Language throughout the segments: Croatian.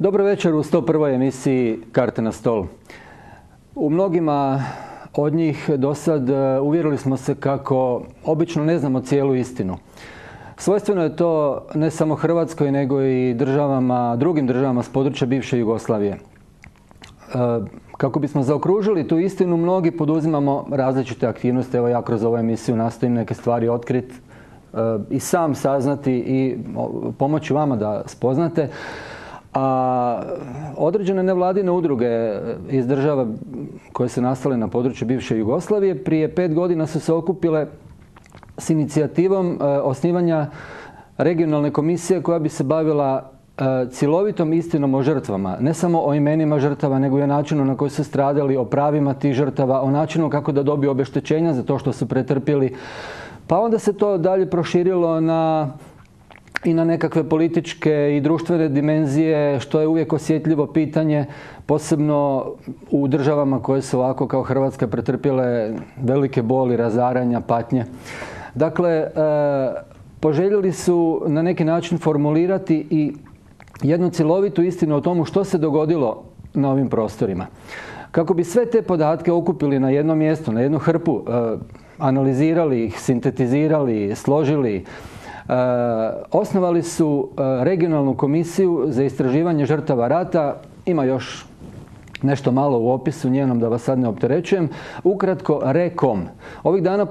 Dobro večer u 101. emisiji Karte na stol. U mnogima od njih do sad uvjerili smo se kako obično ne znamo cijelu istinu. Svojstveno je to ne samo Hrvatskoj nego i drugim državama s područja bivše Jugoslavije. Kako bismo zaokružili tu istinu, mnogi poduzimamo različite aktivnosti. Evo ja kroz ovu emisiju nastojim neke stvari otkriti i sam saznati i pomoći vama da spoznate. A određene nevladine udruge iz država koje su nastale na području bivše Jugoslavije prije 5 godina su se okupile s inicijativom osnivanja regionalne komisije koja bi se bavila cjelovitom istinom o žrtvama. Ne samo o imenima žrtava, nego i o načinu na koji su stradali, o pravima tih žrtava, o načinu kako da dobiju obeštećenja za to što su pretrpjeli. Pa onda se to dalje proširilo i na nekakve političke i društvene dimenzije, što je uvijek osjetljivo pitanje, posebno u državama koje su ovako kao Hrvatska pretrpjele velike boli, razaranja, patnje. Dakle, poželjeli su na neki način formulirati i jednu cjelovitu istinu o tomu što se dogodilo na ovim prostorima. Kako bi sve te podatke okupili na jedno mjesto, na jednu hrpu, analizirali ih, sintetizirali, složili, osnovali su regionalnu komisiju za istraživanje žrtava rata. Ima još nešto malo u opisu njenom da vas sad ne opterećujem. Ukratko, REKOM. Ovih dana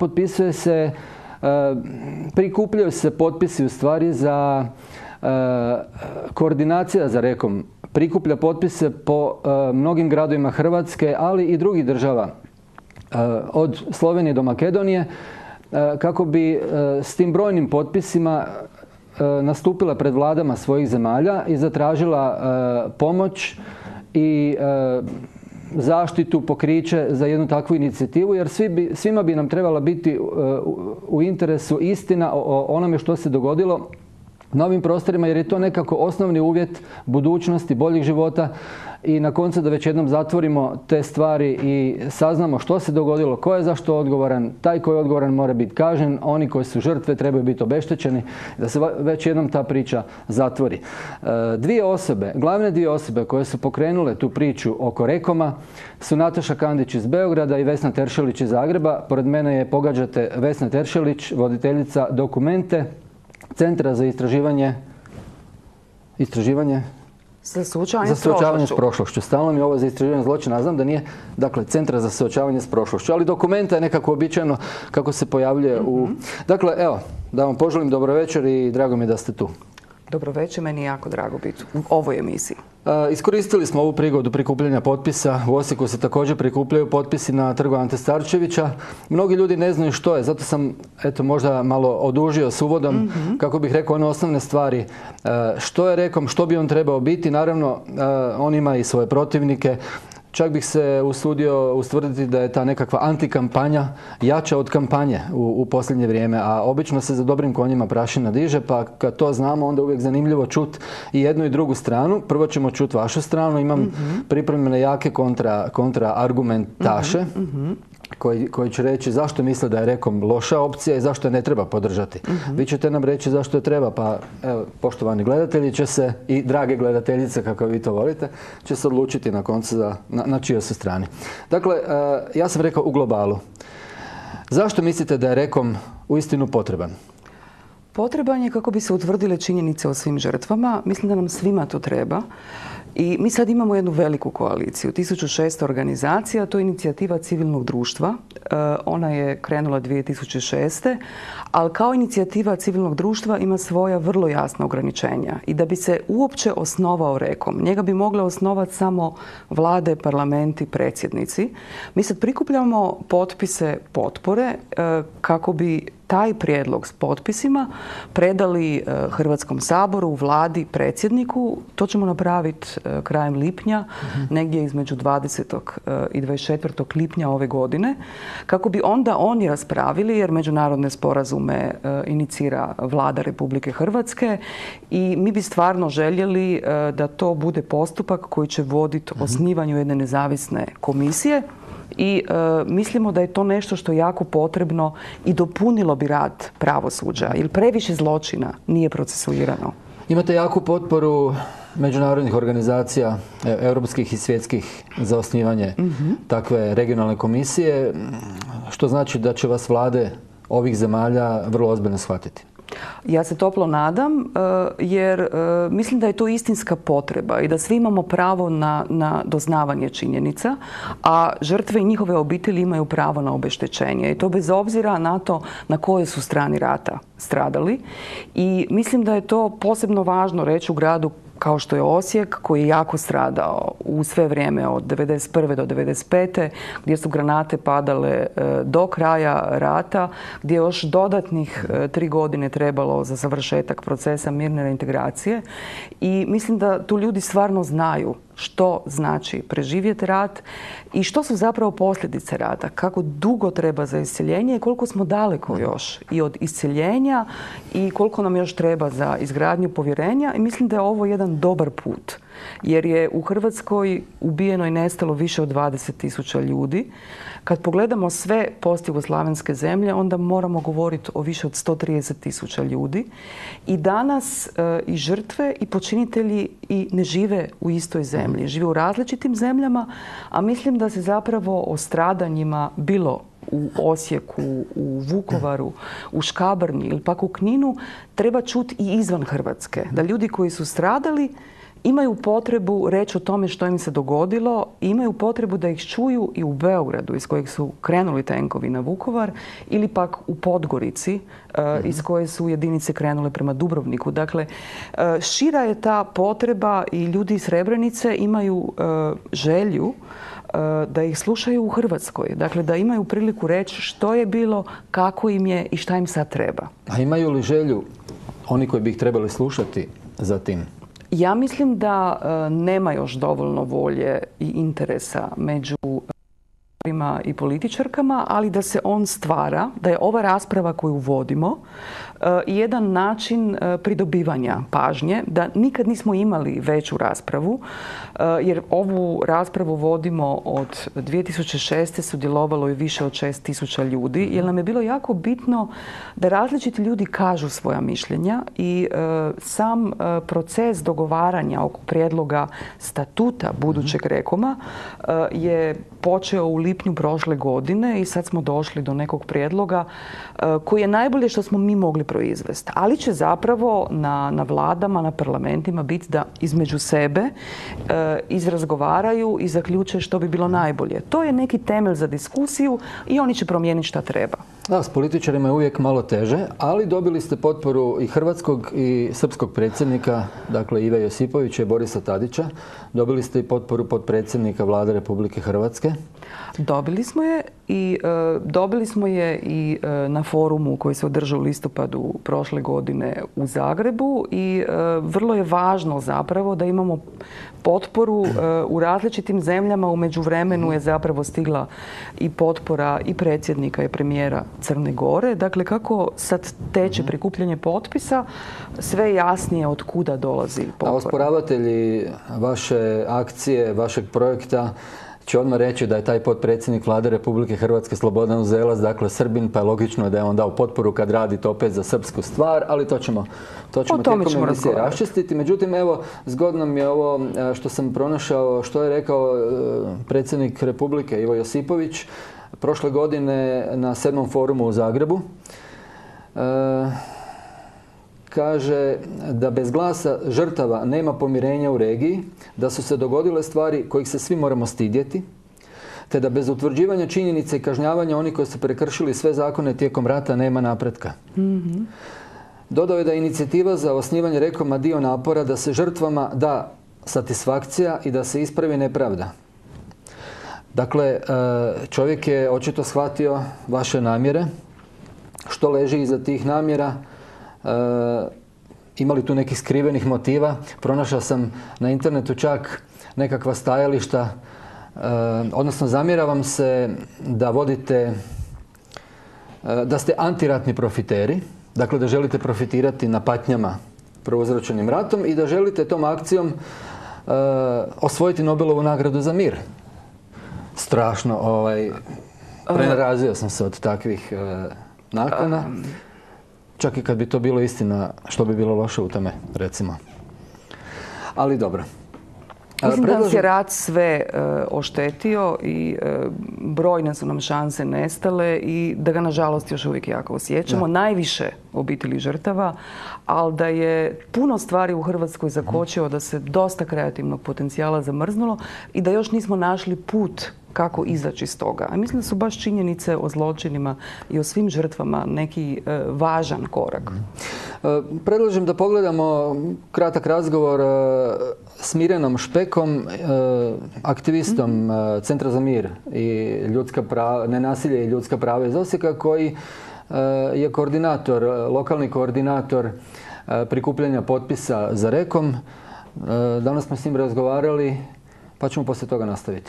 prikupljaju se potpisi u stvari za koordinacija za REKOM. Prikuplja potpise po mnogim gradovima Hrvatske, ali i drugih država od Slovenije do Makedonije, kako bi s tim brojnim potpisima nastupila pred vladama svojih zemalja i zatražila pomoć i zaštitu, pokriće za jednu takvu inicijativu, jer svima bi nam trebala biti u interesu istina o onome što se dogodilo na ovim prostorima, jer je to nekako osnovni uvjet budućnosti, boljih života i na koncu da već jednom zatvorimo te stvari i saznamo što se dogodilo, ko je za što odgovoran, taj koji je odgovoran mora biti kažnjen, oni koji su žrtve trebaju biti obeštećeni, da se već jednom ta priča zatvori. Glavne dvije osobe koje su pokrenule tu priču oko REKOM-a su Nataša Kandić iz Beograda i Vesna Teršelić iz Zagreba. Pored mene je, pogađate, Vesna Teršelić, voditeljica Dokumente, Centra za istraživanje za suočavanje s prošlošću. Stalno mi je ovo za istraživanje zločina, znam da nije, dakle, Centra za suočavanje s prošlošću, ali Dokumenta je nekako običajno kako se pojavljuje u... Dakle, evo, da vam poželim dobro večer i drago mi je da ste tu. Dobro večer, meni je jako drago biti u ovoj emisiji. Iskoristili smo ovu prigodu prikupljanja potpisa. U Osijeku se također prikupljaju potpisi na trgu Ante Starčevića. Mnogi ljudi ne znaju što je, zato sam možda malo odužio s uvodom, kako bih rekao one osnovne stvari. Što je REKOM, što bi on trebao biti? Naravno, on ima i svoje protivnike. Čak bih se usudio ustvrditi da je ta nekakva antikampanja jača od kampanje u posljednje vrijeme, a obično se za dobrim konjima prašina diže, pa kad to znamo onda uvijek zanimljivo čuti i jednu i drugu stranu. Prvo ćemo čuti vašu stranu, imam pripremljene jake kontra argumentaše koji će reći zašto misle da je REKOM loša opcija i zašto je ne treba podržati. Vi ćete nam reći zašto je treba, pa evo, poštovani gledatelji će se, i drage gledateljice kako vi to volite, će se odlučiti na koncu na čijoj su strani. Dakle, ja sam rekao u globalu. Zašto mislite da je REKOM uistinu potreban? Potreban je kako bi se utvrdile činjenice o svim žrtvama. Mislim da nam svima to treba. I mi sad imamo jednu veliku koaliciju, 1600 organizacija, to je inicijativa civilnog društva. Ona je krenula 2006. Ali kao inicijativa civilnog društva ima svoja vrlo jasna ograničenja. I da bi se uopće osnovao REKOM, njega bi mogle osnovati samo vlade, parlamenti, predsjednici. Mi sad prikupljamo potpise potpore kako bi taj prijedlog s potpisima predali Hrvatskom saboru, vladi, predsjedniku. To ćemo napraviti krajem lipnja, negdje između 20. i 24. lipnja ove godine, kako bi onda oni raspravili, jer međunarodne sporazume inicira Vlada Republike Hrvatske i mi bi stvarno željeli da to bude postupak koji će voditi osnivanju jedne nezavisne komisije. I mislimo da je to nešto što je jako potrebno i dopunilo bi rad pravosuđa, jer previše zločina nije procesuirano. Imate jaku potporu međunarodnih organizacija, europskih i svjetskih, za osnivanje takve regionalne komisije, što znači da će vas vlade ovih zemalja vrlo ozbiljno shvatiti. Ja se toplo nadam, jer mislim da je to istinska potreba i da svi imamo pravo na doznavanje činjenica, a žrtve i njihove obitelji imaju pravo na obeštećenje. I to bez obzira na to na kojoj su strani rata stradali. I mislim da je to posebno važno reći u gradu kao što je Osijek, koji je jako stradao u sve vrijeme od 1991. do 1995. gdje su granate padale do kraja rata, gdje je još dodatnih 3 godine trebalo za završetak procesa mirne reintegracije. I mislim da tu ljudi stvarno znaju što znači preživjeti rat i što su zapravo posljedice rata, kako dugo treba za isceljenje i koliko smo daleko još i od isceljenja i koliko nam još treba za izgradnju povjerenja. I mislim da je ovo jedan dobar put, jer je u Hrvatskoj ubijeno i nestalo više od 20.000 ljudi. Kad pogledamo sve postjugoslavenske zemlje, onda moramo govoriti o više od 130.000 ljudi. I danas i žrtve i počinitelji i ne žive u istoj zemlji. Žive u različitim zemljama, a mislim da se zapravo o stradanjima bilo u Osijeku, u Vukovaru, u Škabrnji ili pak u Kninu treba čuti i izvan Hrvatske. Da ljudi koji su stradali imaju potrebu reći o tome što im se dogodilo i imaju potrebu da ih čuju i u Beogradu iz kojeg su krenuli tenkovi na Vukovar ili pak u Podgorici iz koje su jedinice krenule prema Dubrovniku. Dakle, šira je ta potreba i ljudi iz Srebrenice imaju želju da ih slušaju u Hrvatskoj. Dakle, da imaju priliku reći što je bilo, kako im je i šta im sad treba. A imaju li želju oni koji bi ih trebali slušati za tim? Ja mislim da nema još dovoljno volje i interesa među i političarkama, ali da se on stvara, da je ova rasprava koju vodimo jedan način pridobivanja pažnje, da nikad nismo imali veću raspravu, jer ovu raspravu vodimo od 2006. sudjelovalo je više od 6.000 ljudi, jer nam je bilo jako bitno da različiti ljudi kažu svoja mišljenja i sam proces dogovaranja oko prijedloga statuta budućeg Rekoma je počeo u lipnju prošle godine i sad smo došli do nekog prijedloga koji je najbolje što smo mi mogli proizvesti. Ali će zapravo na vladama, na parlamentima biti da između sebe izrazgovaraju i zaključe što bi bilo najbolje. To je neki temelj za diskusiju i oni će promijeniti šta treba. Da, s političarima je uvijek malo teže, ali dobili ste potporu i hrvatskog i srpskog predsjednika, dakle Ive Josipovića i Borisa Tadića. Dobili ste i potporu potpredsjednika Vlade Republike Hrvatske. Dobili smo je i na forumu koji se održao u listopadu prošle godine u Zagrebu i vrlo je važno zapravo da imamo potporu u različitim zemljama. U međuvremenu je zapravo stigla i potpora i predsjednika i premijera Crne Gore. Dakle, kako sad teče prikupljanje potpisa, sve jasnije od kuda dolazi potpora. A osporavatelji vaše akcije, vašeg projekta će odmah reći da je taj potpredsjednik Vlade Republike Hrvatske Slobodan Uzelac, dakle Srbin, pa je logično da je on dao potporu kad radi to opet za srpsku stvar, ali to ćemo tijekom emisije raščistiti. Međutim, evo, zgodno mi je ovo što sam pronašao, što je rekao predsjednik Republike Ivo Josipović prošle godine na 7. forumu u Zagrebu. Kaže da bez glasa žrtava nema pomirenja u regiji, da su se dogodile stvari kojih se svi moramo stidjeti, te da bez utvrđivanja činjenica i kažnjavanja onih koji su prekršili sve zakone tijekom rata nema napretka. Dodao je da je inicijativa za osnivanje Rekoma dio napora da se žrtvama da satisfakcija i da se ispravi nepravda. Dakle, čovjek je očito shvatio vaše namjere, što leži iza tih namjera. Ima li tu nekih skrivenih motiva? Pronašao sam na internetu čak nekakva stajališta, odnosno zamjera vam se da vodite, da ste antiratni profiteri, dakle da želite profitirati na patnjama prouzročenim ratom i da želite tom akcijom osvojiti Nobelovu nagradu za mir. Strašno, prenarazio sam se od takvih nakana. Čak i kad bi to bilo istina, što bi bilo loše u tome, recimo. Ali dobro. Mislim da nas je rat sve oštetio i brojne su nam šanse nestale i da ga nažalost još uvijek jako osjećamo. Najviše obitelji žrtava, ali da je puno stvari u Hrvatskoj zakočio, da se dosta kreativnog potencijala zamrznulo i da još nismo našli put kako izaći iz toga. A mislim da su baš činjenice o zločinima i o svim žrtvama neki važan korak. Predlažem da pogledamo kratak razgovor s Mirjanom Špekom, aktivistom Centra za mir i nenasilje i ljudska prava iz Osijeka, koji je koordinator, lokalni koordinator prikupljanja potpisa za Rekom. Danas smo s njim razgovarali, pa ćemo poslije toga nastaviti.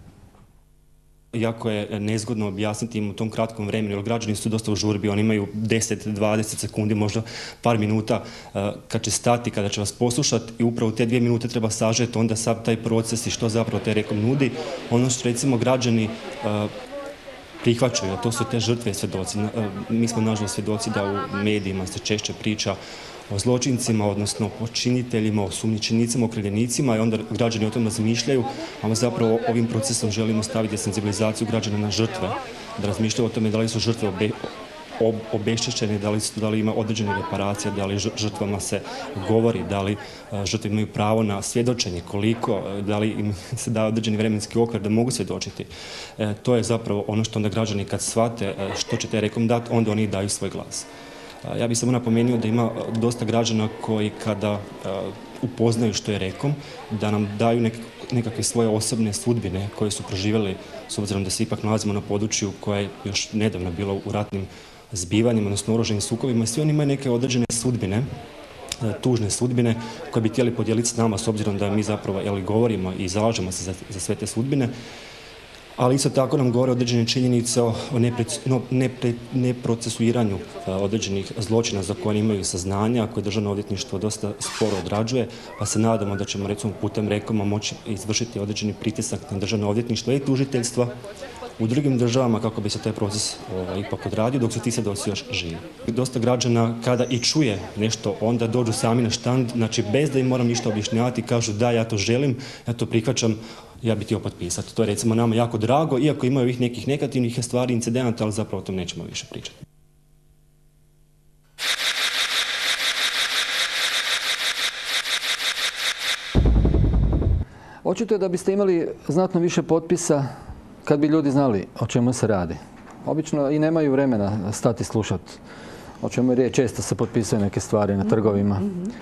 Jako je nezgodno objasniti im u tom kratkom vremenu, jer građani su dosta u žurbi, oni imaju 10-20 sekundi, možda par minuta kad će stati, kada će vas poslušati i upravo te 2 minute treba sažeti onda sav taj proces i što zapravo te Rekom nudi. Ono što recimo građani prihvaćaju, a to su te žrtve i svjedoci. Mi smo nažalost svjedoci da u medijima se češće priča o zločincima, odnosno počiniteljima, o sumnjičenicima, okrivljenicima i onda građani o tom razmišljaju, a zapravo ovim procesom želimo staviti senzibilizaciju građana na žrtve, da razmišljaju o tome da li su žrtve obeštećene, da li ima određene reparacije, da li žrtvama se govori, da li žrtve imaju pravo na svjedočenje, koliko, da li im se daje određeni vremenski okvir da mogu svjedočiti. To je zapravo ono što onda građani kad shvate što će te Rekom dati, onda oni daju svoj glas. Ja bih samo napomenuo da ima dosta građana koji kada upoznaju što je Rekom, da nam daju nekakve svoje osobne sudbine koje su proživjeli, s obzirom da se ipak nalazimo na području koje je još nedavno bilo u ratnim zbivanjima, odnosno oružanim sukobima i svi oni imaju neke određene sudbine, tužne sudbine koje bi htjeli podijeliti s nama, s obzirom da mi zapravo govorimo i zalažemo se za sve te sudbine. Ali isto tako nam govore određene činjenice o neprocesuiranju određenih zločina za koje imaju saznanja, koje Državno odvjetništvo dosta sporo odrađuje, pa se nadamo da ćemo recimo putem Rekoma moći izvršiti određeni pritisak na Državno odvjetništvo i tužiteljstva u drugim državama kako bi se taj proces ipak odradio dok su ti svjedoci još živi. Dosta građana kada i čuje nešto onda dođu sami na štand, znači bez da im moram ništa objašnjavati, kažu da ja to želim, ja to prihvaćam, ja bih htio potpisati. To je recimo nama jako drago, iako imaju ovih nekih negativnih stvari, incidenata, ali zapravo o tom nećemo više pričati. Očito je da biste imali znatno više potpisa kad bi ljudi znali o čemu se radi. Obično i nemaju vremena stati slušati o čemu je riječ. Često se potpisuju neke stvari na trgovima.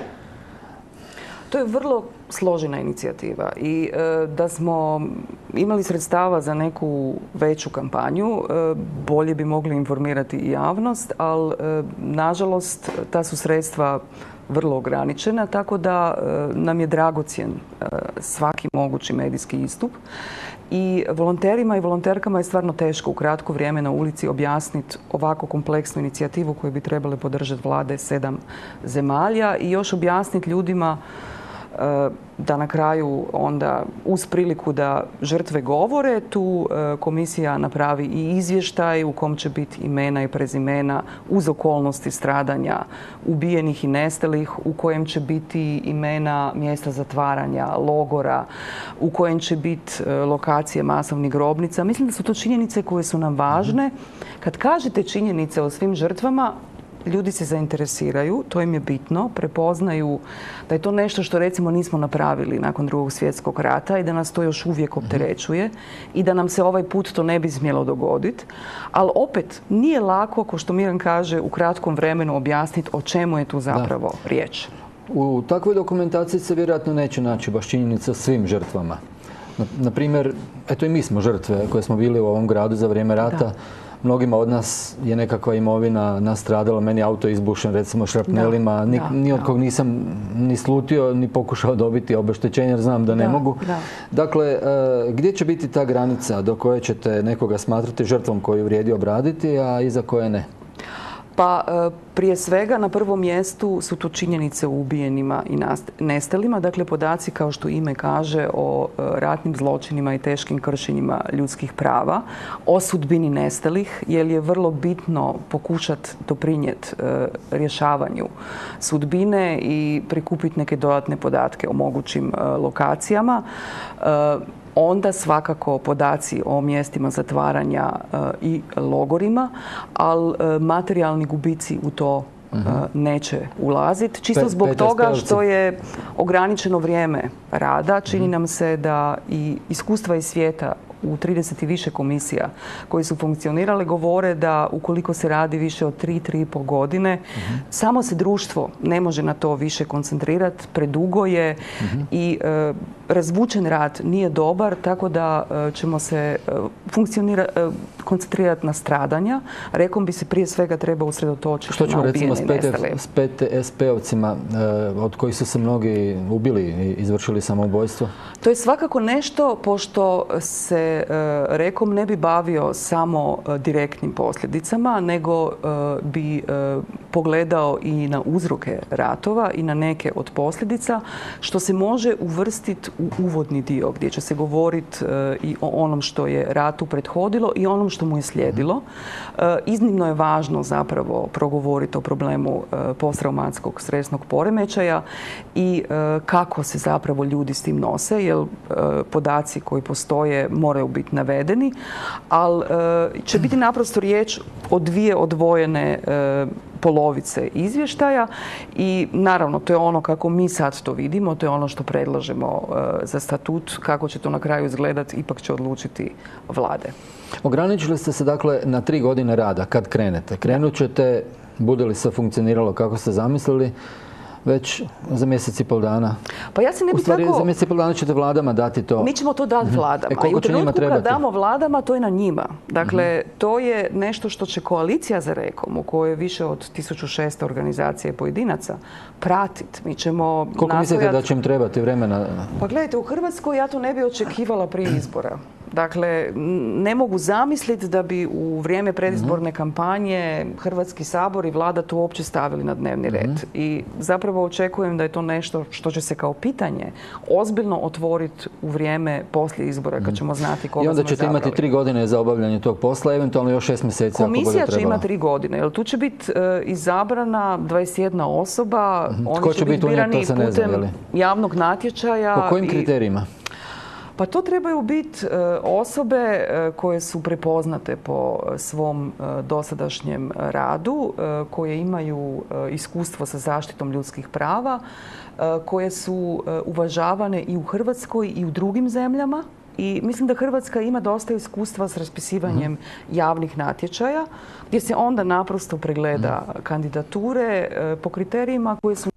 To je vrlo složena inicijativa i da smo imali sredstava za neku veću kampanju, bolje bi mogli informirati i javnost, ali nažalost ta su sredstva vrlo ograničena, tako da nam je dragocjen svaki mogući medijski istup. I volonterima i volonterkama je stvarno teško u kratko vrijeme na ulici objasniti ovako kompleksnu inicijativu koju bi trebale podržati vlade 7 zemalja i još objasniti ljudima da na kraju onda uz priliku da žrtve govore, tu komisija napravi i izvještaj u kom će biti imena i prezimena uz okolnosti stradanja ubijenih i nestalih, u kojem će biti imena mjesta zatvaranja, logora, u kojem će biti lokacije masovnih grobnica. Mislim da su to činjenice koje su nam važne. Kad kažete činjenice o svim žrtvama, ljudi se zainteresiraju, to im je bitno, prepoznaju da je to nešto što recimo nismo napravili nakon Drugog svjetskog rata i da nas to još uvijek opterećuje i da nam se ovaj put to ne bi smjelo dogoditi. Ali opet nije lako, kao što Miran kaže, u kratkom vremenu objasniti o čemu je tu zapravo riječ. U takvoj dokumentaciji se vjerojatno neće naći baš činjenica o svim žrtvama. Naprimjer, eto i mi smo žrtve koje smo bili u ovom gradu za vrijeme rata. Mnogima od nas je nekakva imovina nastradala, meni je auto izbušen recimo šrapnelima, ni od kog nisam ni slutio, ni pokušao dobiti obeštećenje jer znam da ne mogu. Dakle, gdje će biti ta granica do koje ćete nekoga smatrati žrtvom koju vrijedi obraditi, a iza koje ne? Pa prije svega na prvom mjestu su to činjenice o ubijenima i nestalima, dakle podaci kao što ime kaže o ratnim zločinima i teškim kršenjima ljudskih prava, o sudbini nestalih, jer je vrlo bitno pokušati doprinijeti rješavanju sudbine i prikupiti neke dodatne podatke o mogućim lokacijama. Onda svakako podaci o mjestima zatvaranja i logorima, ali materijalni gubici u to neće ulaziti. Čisto zbog toga što je ograničeno vrijeme rada. Čini nam se da i iskustva iz svijeta u 30 i više komisija koji su funkcionirale govore da ukoliko se radi više od 3,5 godine, samo se društvo ne može na to više koncentrirati, predugo je i razvučen rad nije dobar, tako da ćemo se koncentrirati na stradanja. Rekom bi se prije svega treba usredotočiti na ubijene i nestale. Što ćemo recimo s PTSP-ovcima od kojih su se mnogi ubili i izvršili samoubojstvo? To je svakako nešto pošto se Rekom ne bi bavio samo direktnim posljedicama, nego bi pogledao i na uzroke ratova i na neke od posljedica, što se može uvrstiti u uvodni dio gdje će se govoriti i o onom što je ratu prethodilo i onom što mu je slijedilo. Iznimno je važno zapravo progovoriti o problemu posttraumatskog stresnog poremećaja i kako se zapravo ljudi s tim nose, jer podaci koji postoje moraju biti navedeni, ali će biti naprosto riječ o dvije odvojene polovice izvještaja i naravno to je ono kako mi sad to vidimo, to je ono što predlažemo za statut, kako će to na kraju izgledati ipak će odlučiti vlade. Ograničili ste se dakle na 3 godine rada kad krenete. Krenut ćete, bude li sve funkcioniralo kako ste zamislili, već za mjesec i pol dana. Pa ja se ne bi tako... Za mjesec i pol dana ćete vladama dati to. Mi ćemo to dati vladama. I u trenutku kad damo vladama, to je na njima. Dakle, to je nešto što će koalicija za Rekom, u kojoj je više od 1600 organizacija i pojedinaca, pratiti. Mi ćemo koliko mislite da će im trebati vremena? Pa gledajte, u Hrvatskoj ja to ne bi očekivala prije izbora. Dakle, ne mogu zamisliti da bi u vrijeme predizborne kampanje Hrvatski sabor i vlada to uopće stavili na dnevni red. I zapravo očekujem da je to nešto što će se kao pitanje ozbiljno otvoriti u vrijeme poslije izbora kad ćemo znati koga smo izabrali. I onda ćete imati 3 godine za obavljanje tog posla, eventualno još 6 mjeseci ako bude trebalo. Komisija će imati 3 godine, jer tu će biti izabrana 21 osoba, oni će biti birani putem javnog natječaja. Po kojim kriterijima? Pa to trebaju biti osobe koje su prepoznate po svom dosadašnjem radu, koje imaju iskustvo sa zaštitom ljudskih prava, koje su uvažavane i u Hrvatskoj i u drugim zemljama. I mislim da Hrvatska ima dosta iskustva s raspisivanjem javnih natječaja, gdje se onda naprosto pregleda kandidature po kriterijima koje su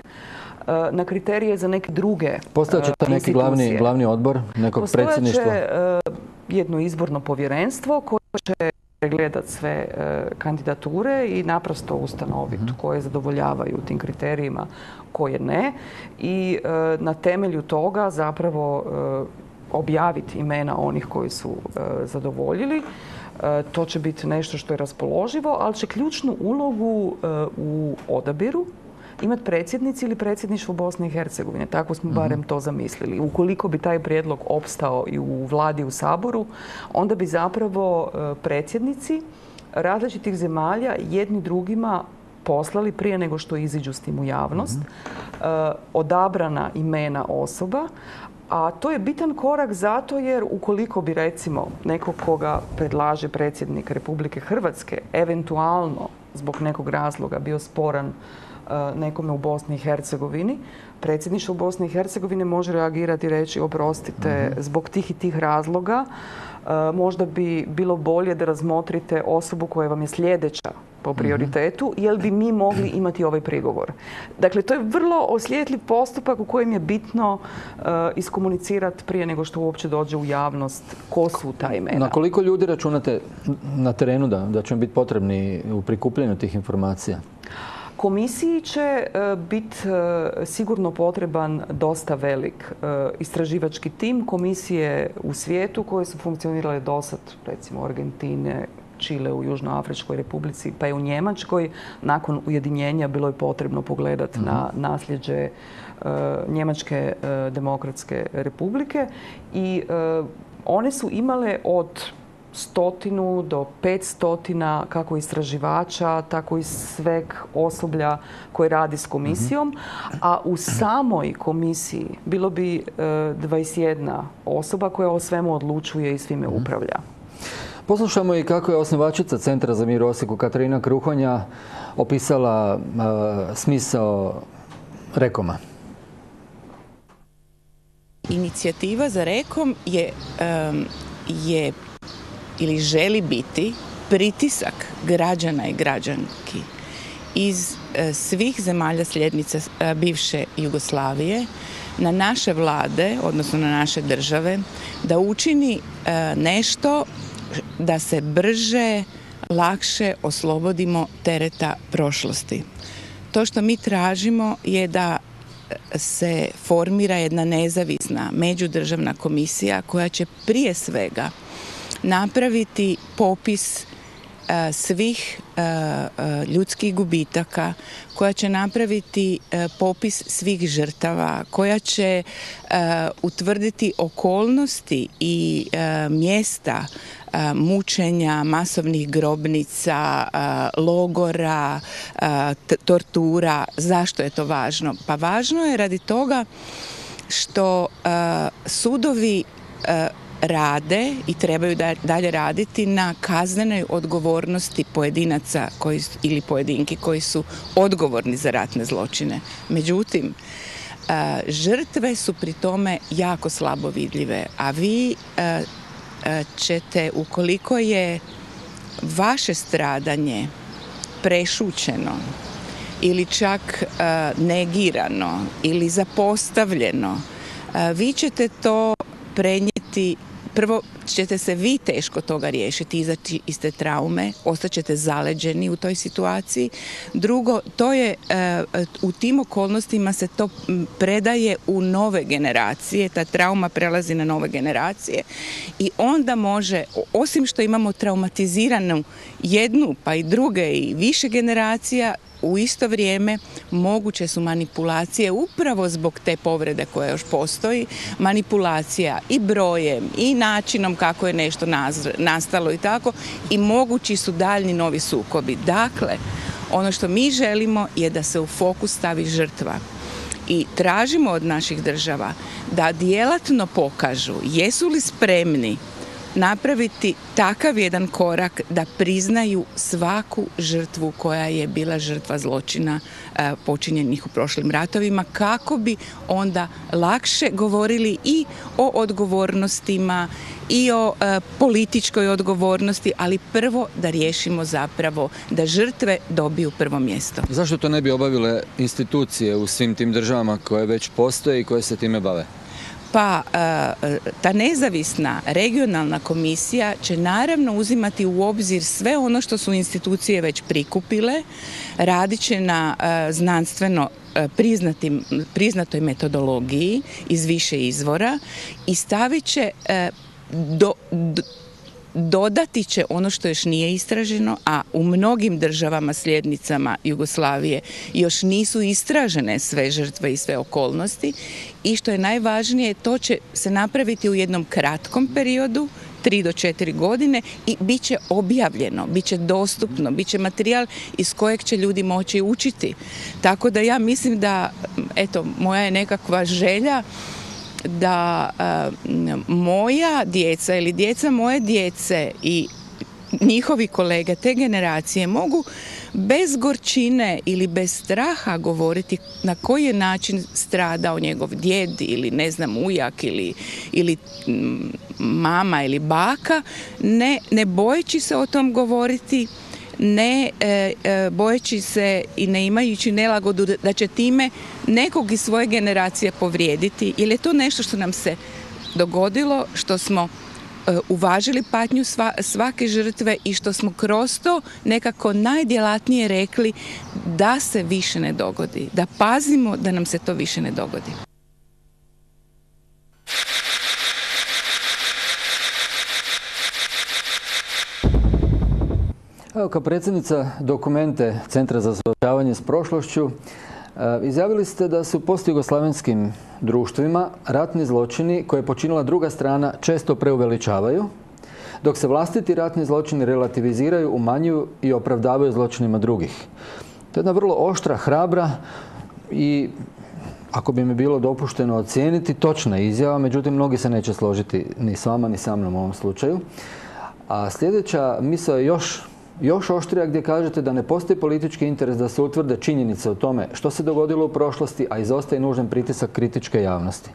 na kriterije za neke druge institucije. Postojat će to neki glavni odbor nekog predsjedništva? Postojat će jedno izborno povjerenstvo koje će pregledati sve kandidature i naprosto ustanoviti koje zadovoljavaju tim kriterijima, koje ne. I na temelju toga zapravo objaviti imena onih koji su zadovoljili. To će biti nešto što je raspoloživo, ali će ključnu ulogu u odabiru imati predsjednici ili predsjedništvo Bosne i Hercegovine. Tako smo barem to zamislili. Ukoliko bi taj prijedlog opstao i u vladi i u Saboru, onda bi zapravo predsjednici različitih zemalja jedni drugima poslali prije nego što iziđu s tim u javnost odabrana imena osoba. A to je bitan korak zato jer ukoliko bi recimo nekog koga predlaže predsjednik Republike Hrvatske eventualno zbog nekog razloga bio sporan nekome u Bosni i Hercegovini, predsjedništvo u Bosni i Hercegovini može reagirati i reći oprostite, zbog tih i tih razloga možda bi bilo bolje da razmotrite osobu koja vam je sljedeća po prioritetu, jer bi mi mogli imati ovaj prigovor. Dakle, to je vrlo osjetljiv postupak u kojem je bitno iskomunicirati prije nego što uopće dođe u javnost ko su ta imena. Na koliko ljudi računate na terenu da će biti potrebni u prikupljanju tih informacija? Komisiji će biti sigurno potreban dosta velik istraživački tim. Komisije u svijetu koje su funkcionirale dosad, recimo Argentine, Čile u Južnoafričkoj republici, pa i u Njemačkoj. Nakon ujedinjenja bilo je potrebno pogledati na nasljeđe Njemačke demokratske republike i one su imale od 100 do 500 kako istraživača, tako i sveg osoblja koje radi s komisijom, a u samoj komisiji bilo bi 21 osoba koja o svemu odlučuje i svime upravlja. Poslušamo i kako je osnivačica Centra za mir u Osijeku Katarina Kruhonja opisala smisao Rekoma. Inicijativa za Rekom je ili želi biti pritisak građana i građanki iz svih zemalja sljednica bivše Jugoslavije na naše vlade, odnosno na naše države, da učini nešto da se brže, lakše oslobodimo tereta prošlosti. To što mi tražimo je da se formira jedna nezavisna međudržavna komisija koja će prije svega napraviti popis svih ljudskih gubitaka, koja će napraviti popis svih žrtava, koja će utvrditi okolnosti i mjesta mučenja, masovnih grobnica, logora, tortura. Zašto je to važno? Pa važno je radi toga što sudovi rade i trebaju dalje raditi na kaznenoj odgovornosti pojedinaca ili pojedinki koji su odgovorni za ratne zločine. Međutim, žrtve su pri tome jako slabo vidljive, a vi ćete, ukoliko je vaše stradanje prešućeno ili čak negirano ili zapostavljeno, vi ćete to prenijeti. Prvo ćete se vi teško toga riješiti, izaći iz te traume, ostaćete zaleđeni u toj situaciji. Drugo, to je, u tim okolnostima se to predaje u nove generacije, ta trauma prelazi na nove generacije i onda može, osim što imamo traumatiziranu jednu pa i druge i više generacija, u isto vrijeme moguće su manipulacije upravo zbog te povrede koja još postoji, manipulacija i brojem i načinom kako je nešto nastalo i tako, i mogući su daljni novi sukobi. Dakle, ono što mi želimo je da se u fokus stavi žrtva i tražimo od naših država da djelatno pokažu jesu li spremni napraviti takav jedan korak da priznaju svaku žrtvu koja je bila žrtva zločina počinjenih u prošlim ratovima, kako bi onda lakše govorili i o odgovornostima i o političkoj odgovornosti, ali prvo da riješimo zapravo da žrtve dobiju prvo mjesto. Zašto to ne bi obavile institucije u svim tim državama koje već postoje i koje se time bave? Pa ta nezavisna regionalna komisija će naravno uzimati u obzir sve ono što su institucije već prikupile, radit će na znanstveno priznatoj metodologiji iz više izvora i stavit će dodati će ono što još nije istraženo, a u mnogim državama sljednicama Jugoslavije još nisu istražene sve žrtve i sve okolnosti, i što je najvažnije, to će se napraviti u jednom kratkom periodu, 3 do 4 godine, i bit će objavljeno, bit će dostupno, bit će materijal iz kojeg će ljudi moći učiti. Tako da ja mislim da, eto, moja je nekakva želja da moja djeca ili djeca moje djece i njihovi kolege te generacije mogu bez gorčine ili bez straha govoriti na koji je način stradao njegov djed ili ne znam ujak ili mama ili baka, ne bojeći se o tom govoriti, ne bojeći se i ne imajući nelagodu da će time nekog iz svoje generacije povrijediti, jer je to nešto što nam se dogodilo, što smo uvažili patnju svake žrtve i što smo kroz to nekako najdjelatnije rekli da se više ne dogodi, da pazimo da nam se to više ne dogodi. Evo, kao predsjednica Dokumente Centra za suočavanje s prošlošću, izjavili ste da se u postjugoslavenskim društvima ratni zločini koje je počinila druga strana često preuveličavaju, dok se vlastiti ratni zločini relativiziraju, umanjuju i opravdavaju zločinima drugih. To je jedna vrlo oštra, hrabra i, ako bi mi bilo dopušteno ocijeniti, točna izjava, međutim mnogi se neće složiti ni s vama ni sa mnom u ovom slučaju. A sljedeća misao je još oštrija, gdje kažete da ne postoji politički interes da se utvrde činjenice o tome što se dogodilo u prošlosti, a izostaje nužan pritisak kritičke javnosti.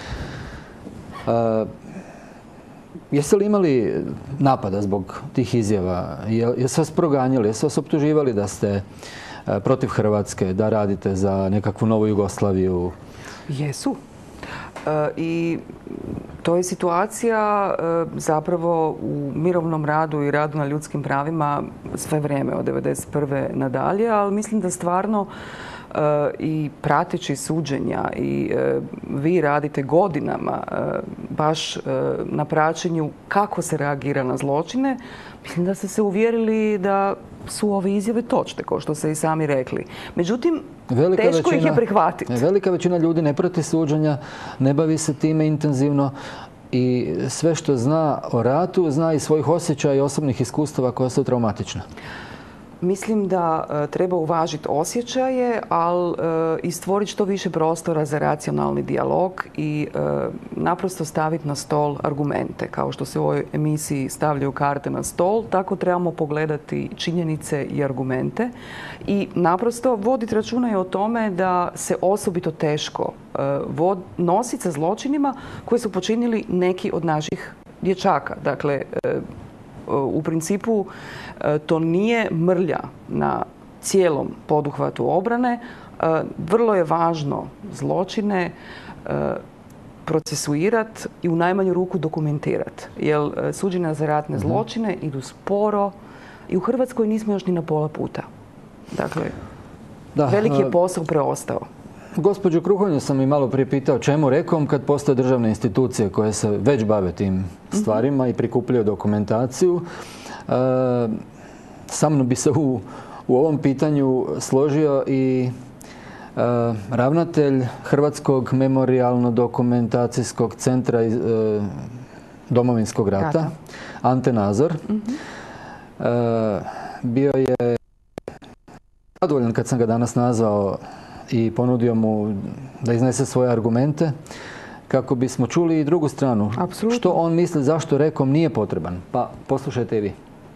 Jeste li imali napada zbog tih izjava? Jesu vas proganjali? Jesu vas optuživali da ste protiv Hrvatske, da radite za nekakvu novu Jugoslaviju? Jesu. I to je situacija zapravo u mirovnom radu i radu na ljudskim pravima sve vrijeme od 1991. nadalje, ali mislim da stvarno i prateći suđenja i vi radite godinama baš na praćenju kako se reagira na zločine, mislim da ste se uvjerili da su ove izjave točne, kao što ste i sami rekli. Međutim, teško ih je prihvatiti. Velika većina ljudi ne prati suđenja, ne bavi se time intenzivno i sve što zna o ratu, zna i svojih osjećaja i osobnih iskustava koja su traumatična. Mislim da treba uvažiti osjećaje, ali i stvoriti što više prostora za racionalni dijalog i naprosto staviti na stol argumente. Kao što se u ovoj emisiji stavljaju karte na stol, tako trebamo pogledati činjenice i argumente i naprosto voditi računa i o tome da se osobito teško nositi sa zločinima koje su počinili neki od naših dječaka. Dakle, u principu to nije mrlja na cijelom poduhvatu obrane. Vrlo je važno zločine procesuirati i u najmanju ruku dokumentirati. Jer suđenja za ratne zločine idu sporo i u Hrvatskoj nismo još ni na pola puta. Dakle, veliki je posao preostao. Gospođu Kruhonju sam i malo prije pitao čemu rekom kad postoje državne institucije koje se već bave tim stvarima i prikupljaju dokumentaciju. Sa mnom bi se u ovom pitanju složio i ravnatelj Hrvatskog memorijalno-dokumentacijskog centra Domovinskog rata, Ante Nazor. Bio je zadovoljan kad sam ga danas nazvao i ponudio mu da iznese svoje argumente kako bismo čuli i drugu stranu. Apsolutno. Što on misli, zašto rekom nije potreban. Pa poslušajte i vi.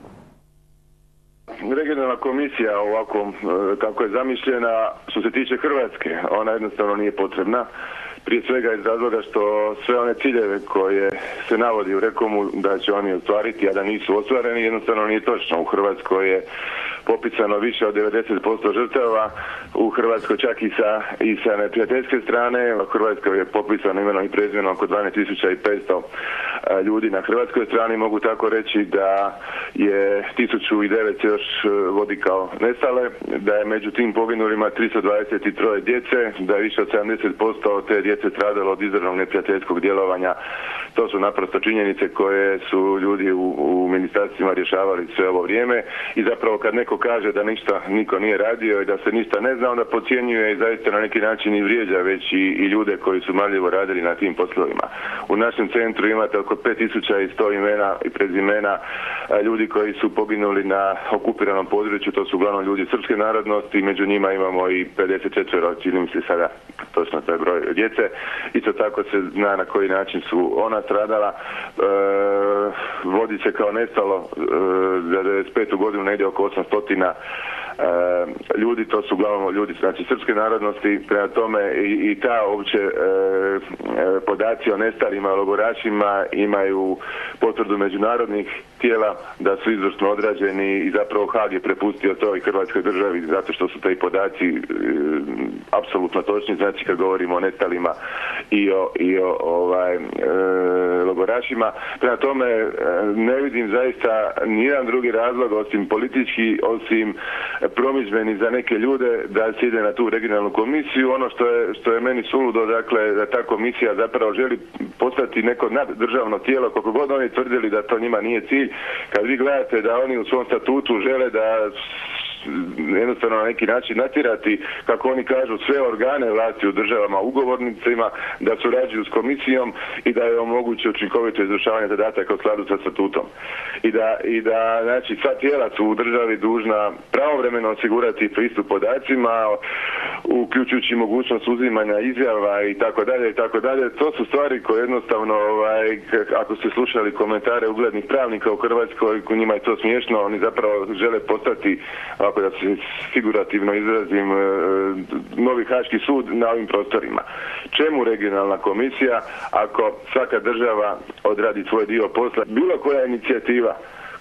Regionalna komisija ovako kako je zamišljena, što se tiče Hrvatske, ona jednostavno nije potrebna. Prije svega iz razloga što sve one ciljeve koje se navodi u Rekomu da će oni ostvariti, a da nisu ostvareni, jednostavno nije točno. U Hrvatskoj je popisano više od 90% žrtava, u Hrvatskoj čak i sa neprijateljske strane. U Hrvatskoj je popisano imenom i prezimenom oko 12.500 ljudi na hrvatskoj strani. Mogu tako reći da je 1009 još vodi kao nestale, da je među tim poginulima 323 djece, da je više od 70% te djece stradalo od izravnog neprijateljskog djelovanja. To su naprosto činjenice koje su ljudi u ministarstvima rješavali sve ovo vrijeme i zapravo kad neko kaže da ništa niko nije radio i da se ništa ne zna, onda podcjenjuje i zaista na neki način i vrijeđa već i ljude koji su marljivo radili na tim poslovima. U našem centru imate oko 5100 imena i prezimena ljudi koji su poginuli na okupiranom području, to su uglavnom ljudi srpske narodnosti, među njima imamo i 54, čini mi se sada točno taj broj djece. Isto tako se zna na koji način su ona stradala. Vodi se kao nestalo za 95. godinu negdje oko 800 ljudi, to su uglavnom ljudi znači srpske narodnosti, prema tome i ta uopće podaci o nestalima, logorašima imaju potvrdu međunarodnih tijela da su izvrsno odrađeni i zapravo Haag je prepustio to i Hrvatskoj državi zato što su taj podaci apsolutno točni, znači kad govorimo o nestalima i o logorašima. našima. Prema tome ne vidim zaista nijedan drugi razlog osim politički, osim promidžbeni za neke ljude da se ide na tu regionalnu komisiju. Ono što je meni suludo, dakle, da ta komisija zapravo želi postati neko naddržavno tijelo, koliko god oni tvrdili da to njima nije cilj. Kad vi gledate da oni u svom statutu žele da jednostavno na neki način natjerati, kako oni kažu, sve organe vlasti u državama ugovornicima da surađuju s komisijom i da je omoguće učinkovito izvršavanje zadataka u skladu sa statutom. I da znači sva tijela su u državi dužna pravovremeno osigurati pristup podacima, uključujući mogućnost uzimanja izjava i tako dalje i tako dalje. To su stvari koje jednostavno, ako ste slušali komentare uglednih pravnika u Hrvatskoj, njima je to smiješno, oni zapravo žele postati, ako da se figurativno izrazim, novi Haški sud na ovim prostorima. Čemu regionalna komisija ako svaka država odradi svoj dio posla? Bilo koja inicijativa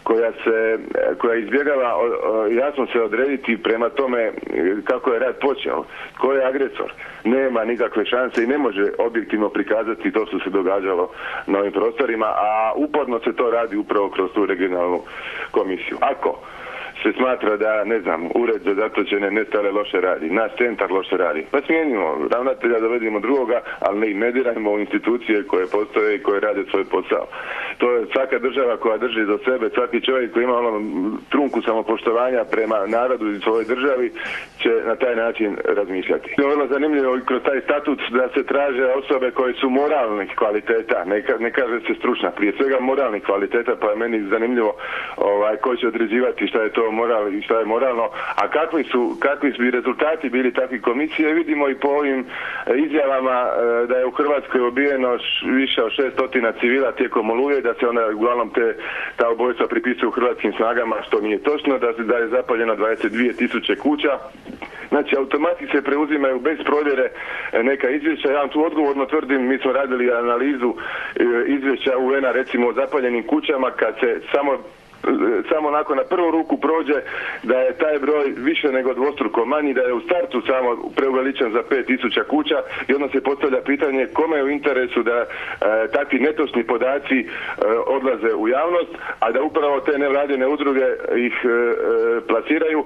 koja izbjegava jasno se odrediti prema tome kako je rat počeo, tko je agresor, nema nikakve šanse i ne može objektivno prikazati to što se događalo na ovim prostorima, a uporno se to radi upravo kroz tu regionalnu komisiju. Ako se smatra da, ne znam, ured za zatočene nestale loše radi, naš centar loše radi, pa smijenimo ravnatelja, dovedimo drugoga, ali ne dirajmo u institucije koje postoje i koje rade svoj posao. To je svaka država koja drži do sebe, svaki čovjek koji ima trunku samopoštovanja prema narodu i svojoj državi će na taj način razmišljati. Je vrlo zanimljivo i kroz taj statut da se traže osobe koje su moralnih kvaliteta, ne kaže se stručna, prije svega moralnih kvaliteta, pa je meni zanimljivo ko će određivati šta je to moral i šta je moralno, a kakvi bi rezultati bili takvih komisije, vidimo i po ovim izjavama da je u Hrvatskoj ubijeno više od 600 civila tijekom Oluje, da se onda uglavnom ta ubojstva pripisuju hrvatskim snagama, što nije točno, da je zapaljeno 22.000 kuća. Znači, automatski se preuzimaju bez provjere neka izvješća. Ja vam tu odgovorno tvrdim, mi smo radili analizu izvješća UN-a recimo o zapaljenim kućama, kad se samo nakon na prvu ruku prođe da je taj broj više nego dvostruko manji, da je u startu samo preuveličan za 5.000 kuća i onda se postavlja pitanje kome je u interesu da takvi netočni podaci odlaze u javnost, a da upravo te nevladine udruge ih plasiraju.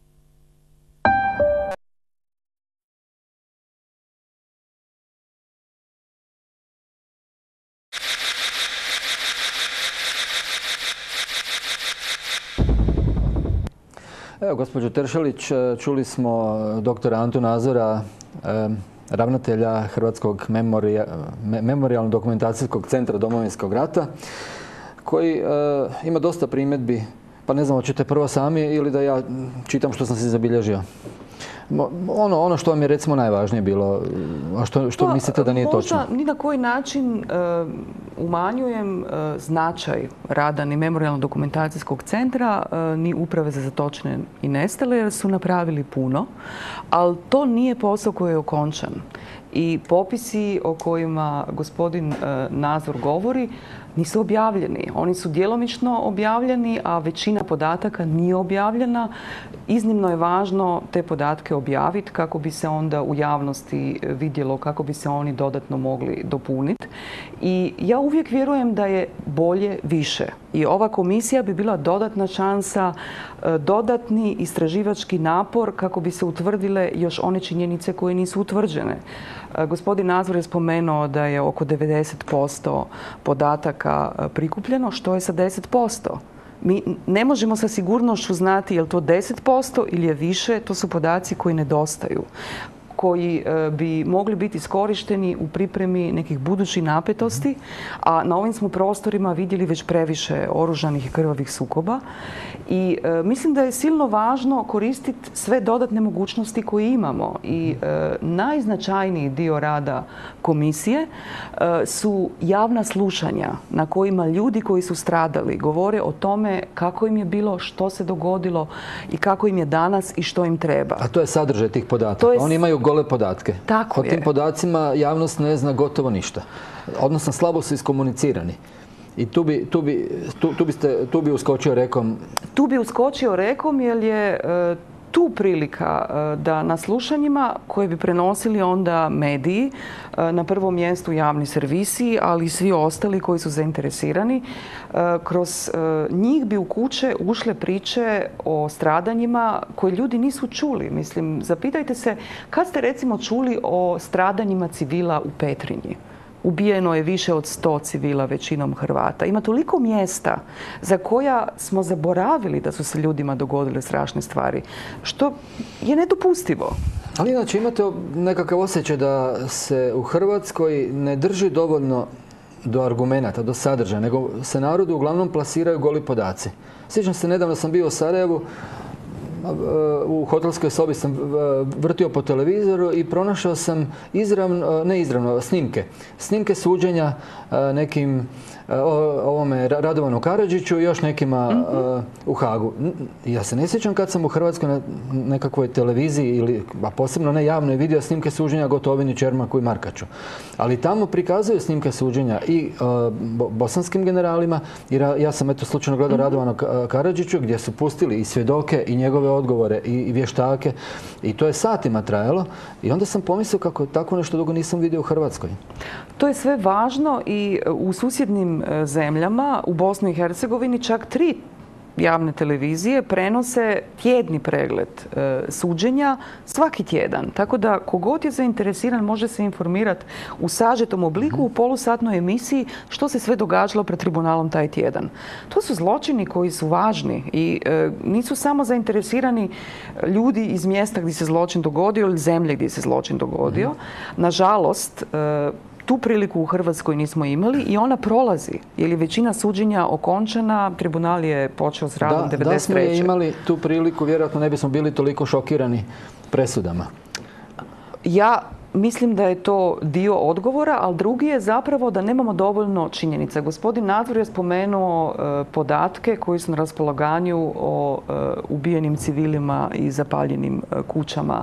Evo, gospođo Teršelić, čuli smo doktora Antu Nazora, ravnatelja Hrvatskog memorijalno-dokumentacijskog centra Domovinskog rata, koji ima dosta primjedbi, pa ne znam, hoćete prvo sami ili da ja čitam što sam si zabilježio? Ono što vam je recimo najvažnije bilo, a što mislite da nije točno? Možda ni na koji način umanjujem značaj rada ni Memorijalno-dokumentacijskog centra, ni Uprave za zatočene i nestale, jer su napravili puno, ali to nije posao koji je okončan. I popisi o kojima gospodin Nazor govori nisu objavljeni. Oni su djelomično objavljeni, a većina podataka nije objavljena. Iznimno je važno te podatke objaviti kako bi se onda u javnosti vidjelo, kako bi se oni dodatno mogli dopuniti. I ja uvijek vjerujem da je bolje više. I ova komisija bi bila dodatna šansa, dodatni istraživački napor kako bi se utvrdile još one činjenice koje nisu utvrđene. Gospodin Nazor je spomenuo da je oko 90% podataka prikupljeno. Što je sa 10%? Mi ne možemo sa sigurnošću znati je li to 10% ili je više. To su podaci koji nedostaju, koji bi mogli biti iskorišteni u pripremi nekih budućih napetosti, a na ovim smo prostorima vidjeli već previše oružanih i krvavih sukoba. I mislim da je silno važno koristiti sve dodatne mogućnosti koje imamo. I najznačajniji dio rada komisije su javna slušanja na kojima ljudi koji su stradali govore o tome kako im je bilo, što se dogodilo i kako im je danas i što im treba. A to je sadržaj tih podataka. Oni imaju gole podatke. Tako o tim podacima javnost ne zna gotovo ništa. Odnosno, slabo su iskomunicirani. I tu bi uskočio rekom. Tu bi uskočio rekom jer je tu prilika da na slušanjima koje bi prenosili onda mediji, na prvom mjestu javni servisi, ali i svi ostali koji su zainteresirani, kroz njih bi u kuće ušle priče o stradanjima koje ljudi nisu čuli. Mislim, zapitajte se kad ste recimo čuli o stradanjima civila u Petrinji. Ubijeno je više od 100 civila, većinom Hrvata. Ima toliko mjesta za koja smo zaboravili da su se ljudima dogodile strašne stvari, što je nedopustivo. Ali inače imate nekakav osjećaj da se u Hrvatskoj ne drži dovoljno do argumenata, do sadržaja, nego se narodu uglavnom plasiraju goli podaci. Sjećam se, nedavno sam bio u Sarajevu, u hotelskoj sobi sam vrtio po televizoru i pronašao sam snimke suđenja nekim ovome Radovanu Karadžiću i još nekima u Hagu. Ja se ne sjećam kad sam u Hrvatskoj na nekakvoj televiziji, a posebno ne javno, vidio snimke suđenja Gotovini, Čermaku i Markaču. Ali tamo prikazuju snimke suđenja i bosanskim generalima, jer ja sam slučajno gledao Radovanu Karadžiću gdje su pustili i svjedoke i njegove odgovore i vještake i to je satima trajalo i onda sam pomislio kako tako nešto dugo nisam vidio u Hrvatskoj. To je sve važno i u susjednim zemljama, u Bosni i Hercegovini čak 3 javne televizije prenose tjedni pregled suđenja svaki tjedan. Tako da kogod je zainteresiran može se informirati u sažetom obliku u polusatnoj emisiji što se sve događalo pred tribunalom taj tjedan. To su zločini koji su važni i nisu samo zainteresirani ljudi iz mjesta gdje se zločin dogodio ili zemlje gdje se zločin dogodio. Nažalost, tu priliku u Hrvatskoj nismo imali i ona prolazi, jer je većina suđenja okončana, tribunal je počeo s radom 1993. Da smo je imali tu priliku, vjerojatno ne bismo bili toliko šokirani presudama. Ja mislim da je to dio odgovora, ali drugi je zapravo da nemamo dovoljno činjenica. Gospodin Nazor je spomenuo podatke koji su na raspolaganju o ubijenim civilima i zapaljenim kućama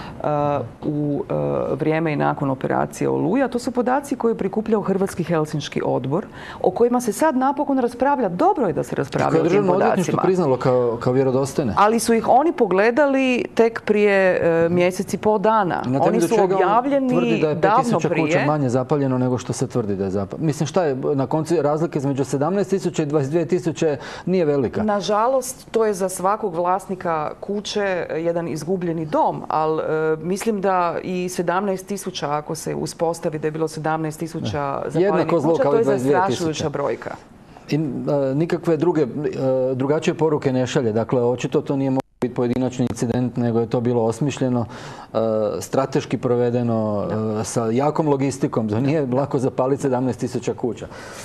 u vrijeme i nakon operacije Oluja. To su podaci koje je prikupljao Hrvatski Helsinški odbor, o kojima se sad napokon raspravlja. Dobro je da se raspravlja o tim podacima. Državno odvjetništvo priznalo kao vjerodostojne. Ali su ih oni pogledali tek prije mjesec i pol dana. Oni su objavljeni tvrdi da je davno 5.000 prije. kuća manje zapaljeno nego što se tvrdi da je zapaljeno. Mislim, šta je na koncu razlike između 17.000 i 22.000 nije velika. Nažalost, to je za svakog vlasnika kuće jedan izgubljeni dom, ali mislim da i 17.000, ako se uspostavi da je bilo 17.000 zapaljenih kuća, to je zastrašujuća brojka. I nikakve drugačije poruke ne šalje. Dakle, očito to nije moglo biti pojedinačni incident, nego je to bilo osmišljeno, strateški provedeno, sa jakom logistikom. To nije lako zapaliti 17.000 kuća.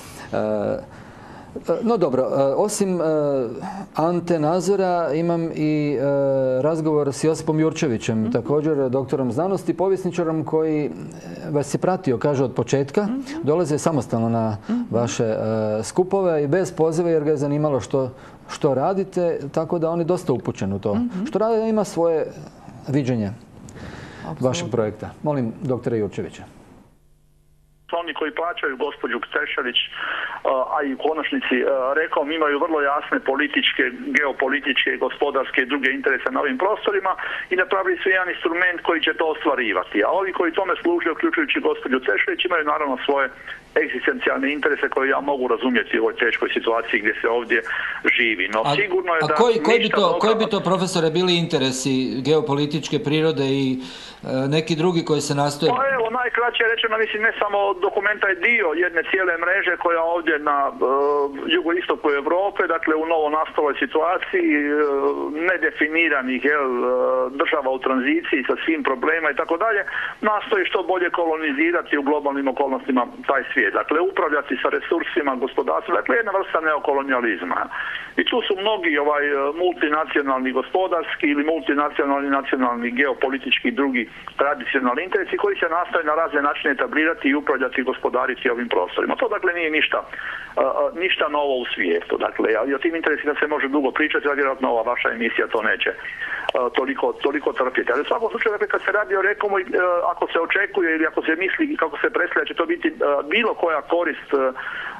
No dobro, osim Ante Nazora imam i razgovor s Josipom Jurčevićem, također doktorom znanosti, povjesničarom koji vas je pratio, kaže, od početka. Dolaze samostalno na vaše skupove i bez poziva jer ga je zanimalo što radite, tako da on je dosta upućen u to. Što radi, ima svoje viđenje vašeg projekta. Molim doktore Jurčevića. Oni koji plaćaju gospođu Kteršelić, a i u konačnici Rekom, imaju vrlo jasne političke, geopolitičke, gospodarske i druge interese na ovim prostorima i napravili su jedan instrument koji će to ostvarivati. A ovi koji tome služe, uključujući gospođu Kteršelić, imaju naravno svoje egzistencijalne interese koje ja mogu razumjeti u ovoj teškoj situaciji gdje se ovdje živi. No, sigurno je da koji bi to, profesore, bili interesi geopolitičke prirode i neki drugi koji se nastoje? Pa evo, najkraće rečeno, mislim, ne samo Dokumenta je dio jedne cijele mreže koja ovdje na jugoistoku Europe, dakle u novo nastaloj situaciji nedefiniranih država u tranziciji sa svim problemima i tako dalje, nastoji što bolje kolonizirati u globalnim okolnostima taj svijet. Dakle, upravljati sa resursima gospodarstva, dakle jedna vrsta neokolonijalizma. I tu su mnogi multinacionalni gospodarski ili multinacionalni, nacionalni, geopolitički i drugi tradicionalni interesi koji se nastoje na razne načine etablirati i upravljati i gospodariti ovim prostorima. To dakle nije ništa novo u svijetu. Dakle, i o tim interesima se može dugo pričati, a vjerojatno ova vaša emisija to neće toliko trpjeti. Ali u svakom slučaju, dakle, kad se radi o Rekomu, ako se očekuje ili ako se misli i kako se predstavlja će to biti bilo koja korist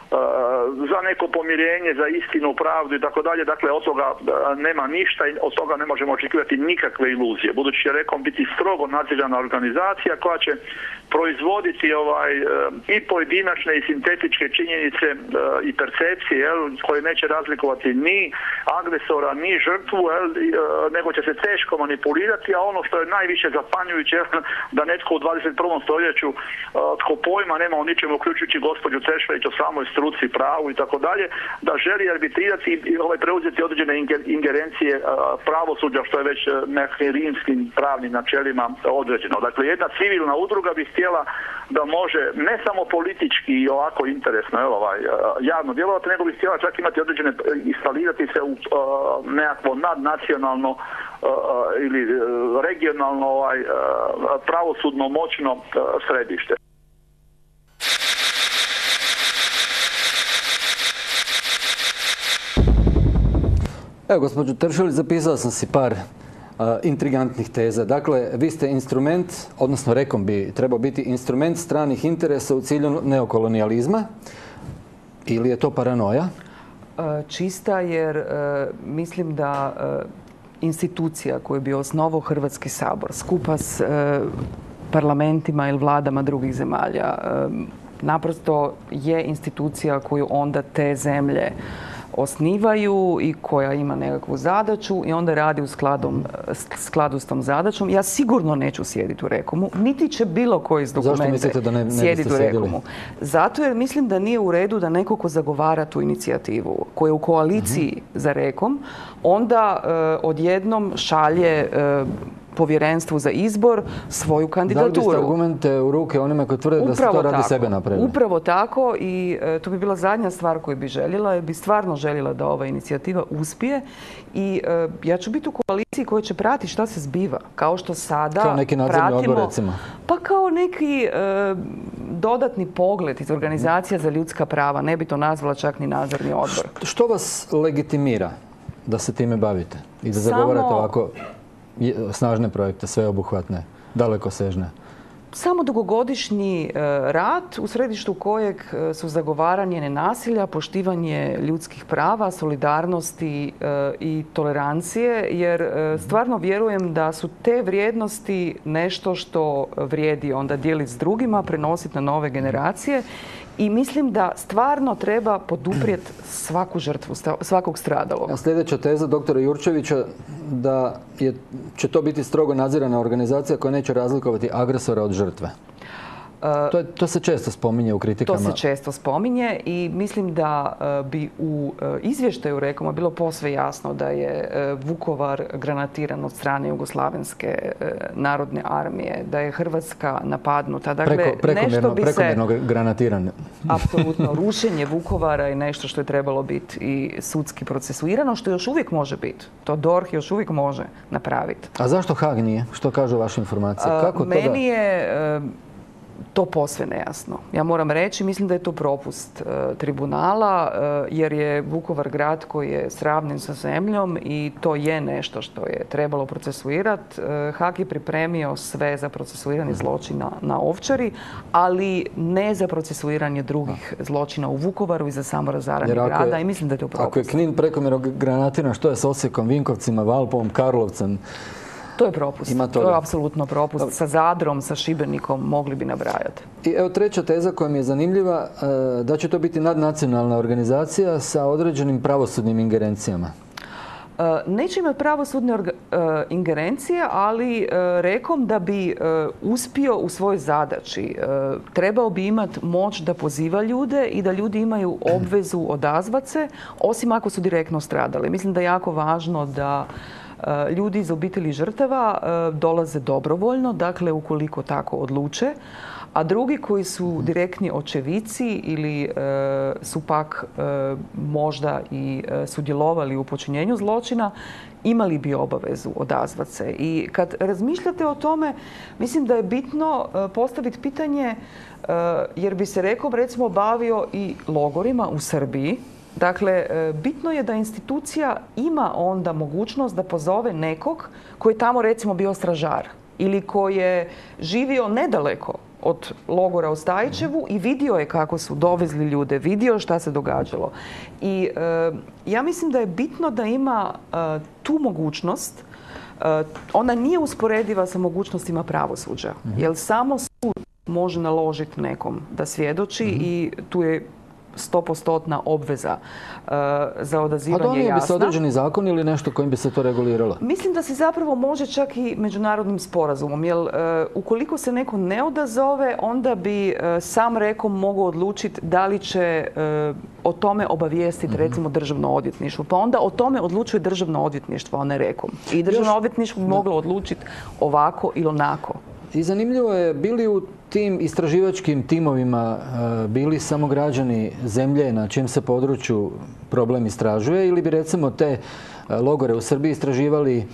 za neko pomirenje, za istinu, pravdu i tako dalje. Dakle, od toga nema ništa i od toga ne možemo očekivati nikakve iluzije. Budući će Rekom biti strogo nadzirana organizacija koja će proizvoditi i pojedinačne i sintetičke činjenice i percepcije koje neće razlikovati ni agresora, ni žrtvu, nego će se teško manipulirati, a ono što je najviše zapanjujuće da netko u 21. stoljeću tko pojma nema o ničemu, uključujući gospođu Cešvelić o samoj struci, pravu i tako dalje, da želi arbitrirati i preuzeti određene ingerencije pravosuđa, što je već nekakvim rimskim pravnim načelima određeno. Dakle, jedna civilna udruga bi htjela da može ne samo politički i ovako interesno javno djelovati, nego bi htjela čak imati određene, instalirati se u nekakvo nadnacionalno ili regionalno pravosudno moćno središte. Evo, gospođo Teršelić, zapisao sam si par intrigantnih teza. Dakle, vi ste instrument, odnosno Rekom bi trebao biti instrument stranih interesa u cilju neokolonijalizma, ili je to paranoja? Čista, jer mislim da institucija koju bi osnovao Hrvatski sabor skupa s parlamentima ili vladama drugih zemalja naprosto je institucija koju onda te zemlje osnivaju i koja ima nekakvu zadaću i onda radi u skladu s tom zadaćom. Ja sigurno neću sjediti u Rekomu, niti će bilo koji iz dokumente sjediti u Rekomu. Zato jer mislim da nije u redu da neko ko zagovara tu inicijativu, koja je u koaliciji za Rekom, onda odjednom šalje povjerenstvu za izbor svoju kandidaturu. Da li biste argumente u ruke onima koji tvrde da se to radi sebe napravili? Upravo tako, i to bi bila zadnja stvar koju bi željela, jer bi stvarno željela da ova inicijativa uspije i ja ću biti u koaliciji koja će pratiti šta se zbiva. Kao što sada kao neki nadzorni odbor, recimo? Pa kao neki dodatni pogled iz organizacija za ljudska prava. Ne bi to nazvala čak ni nadzorni odbor. Što vas legitimira da se time bavite i da zagovarate ovako snažne projekte, sveobuhvatne, dalekosežne? Samo dugogodišnji rad u središtu kojeg su zagovaranje nenasilja, poštivanje ljudskih prava, solidarnosti i tolerancije, jer stvarno vjerujem da su te vrijednosti nešto što vrijedi onda dijeliti s drugima, prenositi na nove generacije. I mislim da stvarno treba poduprijeti svaku žrtvu, svakog stradalog. A sljedeća teza doktora Jurčevića da će to biti strogo nadzirana organizacija koja neće razlikovati agresora od žrtve. To se često spominje u kritikama. To se često spominje i mislim da bi u izvještaju Rekoma bilo posve jasno da je Vukovar granatiran od strane Jugoslavenske narodne armije, da je Hrvatska napadnuta. Dakle, prekomjerno granatirane. Apsolutno. Rušenje Vukovara je nešto što je trebalo biti i sudski procesuirano, što još uvijek može biti. To DORH još uvijek može napraviti. A zašto Haag nije? Što kažu vaše informacije? Meni je to posve nejasno. Ja moram reći, mislim da je to propust tribunala, jer je Vukovar grad koji je sravnjen sa zemljom i to je nešto što je trebalo procesuirati. Haag je pripremio sve za procesuiranje zločina na Ovčari, ali ne za procesuiranje drugih zločina u Vukovaru i za samorazaranje grada i mislim da je to propust. Ako je Knin prekomjerno granatiran, što je s Osijekom, Vinkovcima, Valpovom, Karlovcem? To je propust. To je apsolutno propust. Sa Zadrom, sa Šibenikom mogli bi nabrajati. I evo treća teza koja mi je zanimljiva, da će to biti nadnacionalna organizacija sa određenim pravosudnim ingerencijama. Neće imati pravosudne ingerencije, ali Rekom da bi uspio u svojoj zadaći. Trebao bi imati moć da poziva ljude i da ljudi imaju obvezu odazvati se, osim ako su direktno stradali. Mislim da je jako važno da ljudi iz obitelji žrtava dolaze dobrovoljno, dakle ukoliko tako odluče, a drugi koji su direktni očevici ili su pak možda i sudjelovali u počinjenju zločina, imali bi obavezu odazvati se. I kad razmišljate o tome, mislim da je bitno postaviti pitanje, jer bi se Rekom recimo bavio i logorima u Srbiji. Dakle, bitno je da institucija ima onda mogućnost da pozove nekog koji je tamo recimo bio stražar ili koji je živio nedaleko od logora u Stajićevu i vidio je kako su dovezli ljude, vidio šta se događalo. I ja mislim da je bitno da ima tu mogućnost. Ona nije usporediva sa mogućnostima pravosuđa, jer samo sud može naložiti nekom da svjedoči i tu je 100% obveza za odazivanje jasna. A donio bi se određeni zakon ili nešto kojim bi se to reguliralo? Mislim da se zapravo može čak i međunarodnim sporazumom, jer ukoliko se neko ne odazove, onda bi sam REKOM mogao odlučiti da li će o tome obavijestiti recimo Državno odvjetništvo. Pa onda o tome odlučuje Državno odvjetništvo, a ne REKOM. I Državno odvjetništvo bi moglo odlučiti ovako ili onako. I zanimljivo je, bili u tim istraživačkim timovima bili samo građani zemlje na čijem se području problem istražuje ili bi recimo te logore u Srbiji istraživali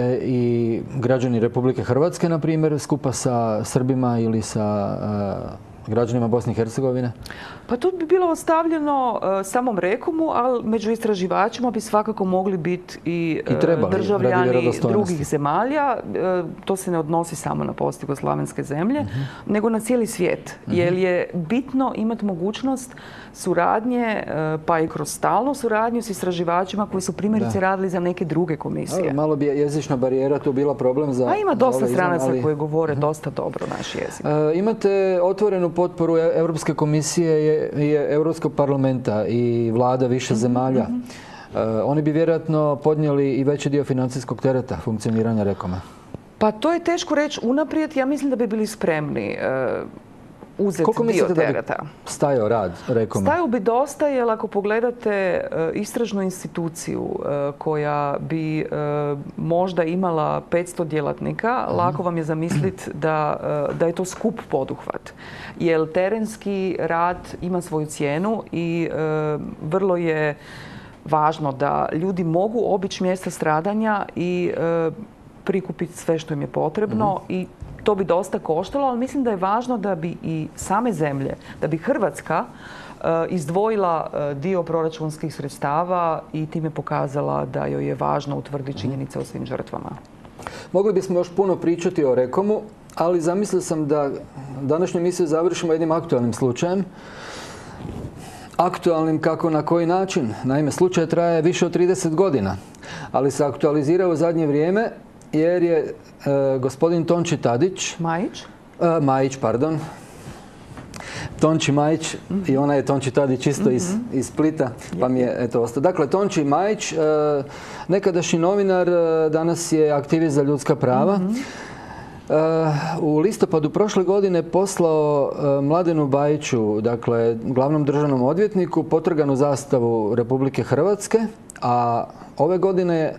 i građani Republike Hrvatske, na primjer, skupa sa Srbima ili sa građanima Bosne i Hercegovine? Pa tu bi bilo ostavljeno samom REKOM-u, ali među istraživačima bi svakako mogli biti i državljani drugih zemalja. To se ne odnosi samo na postjugoslavenske zemlje, nego na cijeli svijet. Jer je bitno imati mogućnost suradnje, pa i kroz stalnu suradnju s istraživačima koji su primjerice radili za neke druge komisije. Malo bi jezična barijera tu bila problem za... A ima dosta stranaca koji govore dosta dobro naš jezik. Imate otvorenu potporu Europske komisije i Europskog parlamenta i vlada više zemalja. Oni bi vjerojatno podnijeli i veći dio financijskog tereta funkcioniranja REKOM-a. Pa to je teško reći unaprijed. Ja mislim da bi bili spremni uzeti Koliko dio tereta. Koliko mislite da bi stajao rad REKOM-a? Stajao bi dosta, jer ako pogledate istražnu instituciju koja bi možda imala 500 djelatnika, lako vam je zamisliti da je to skup poduhvat. Jer terenski rad ima svoju cijenu i vrlo je važno da ljudi mogu obići mjesta stradanja i prikupiti sve što im je potrebno i to bi dosta koštalo, ali mislim da je važno da bi i same zemlje, da bi Hrvatska izdvojila dio proračunskih sredstava i time pokazala da joj je važno utvrditi činjenice o svim žrtvama. Mogli bismo još puno pričati o REKOM-u, ali zamislio sam da današnju emisiju završimo jednim aktualnim slučajem. Aktualnim kako na koji način? Naime, slučaj traje više od 30 godina, ali se aktualizirao u zadnje vrijeme jer je gospodin Tonči Tadić... Majić, pardon. Tonči Majić i ona je Tonči Tadić isto iz Splita, pa mi je eto ostao. Dakle, Tonči Majić, nekadašnji novinar, danas je aktivist za ljudska prava. U listopadu prošle godine poslao Mladenu Bajiću, dakle glavnom državnom odvjetniku, potrganu zastavu Republike Hrvatske, a ove godine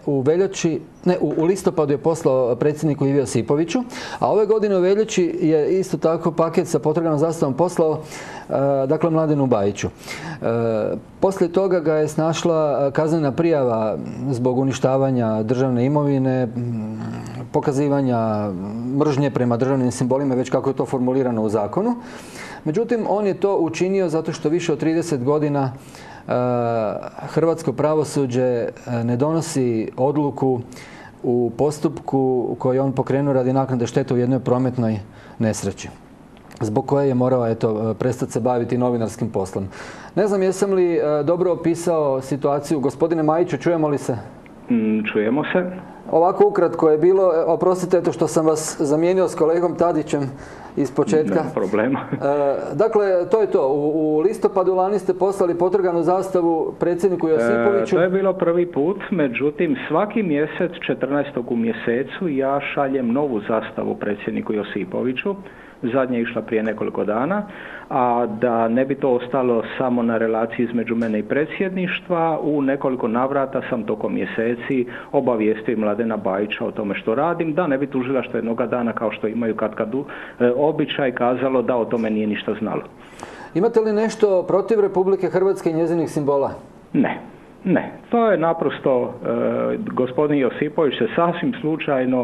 u listopadu je poslao predsjedniku Ivi Josipoviću, a ove godine u veljači je isto tako paket sa potrganom zastavom poslao dakle Mladenu Bajiću. Poslije toga ga je snašla kaznena prijava zbog uništavanja državne imovine, pokazivanja mržnje prema državnim simbolima, već kako je to formulirano u zakonu. Međutim, on je to učinio zato što više od 30 godina hrvatsko pravosuđe ne donosi odluku u postupku koji on pokrenuo radi naknade štete u jednoj prometnoj nesreći, zbog koje je morao prestati se baviti novinarskim poslom. Ne znam jesam li dobro opisao situaciju. Gospodine Majiću, čujemo li se? Čujemo se. Ovako ukratko je bilo, oprostite što sam vas zamijenio s kolegom Tadićem iz početka. Nema problema. Dakle, to je to. U listopadu lani ste poslali potrganu zastavu predsjedniku Josipoviću. To je bilo prvi put, međutim svaki mjesec, 14. u mjesecu, ja šaljem novu zastavu predsjedniku Josipoviću. Zadnja je išla prije nekoliko dana, a da ne bi to ostalo samo na relaciji između mene i predsjedništva, u nekoliko navrata sam tokom mjeseci obavijestio Mladena Bajića o tome što radim, da ne bi tužilaštvo jednoga dana, kao što imaju kad običaj, kazalo da o tome nije ništa znalo. Imate li nešto protiv Republike Hrvatske i njezinih simbola? Ne, to je naprosto, gospodin Josipović se sasvim slučajno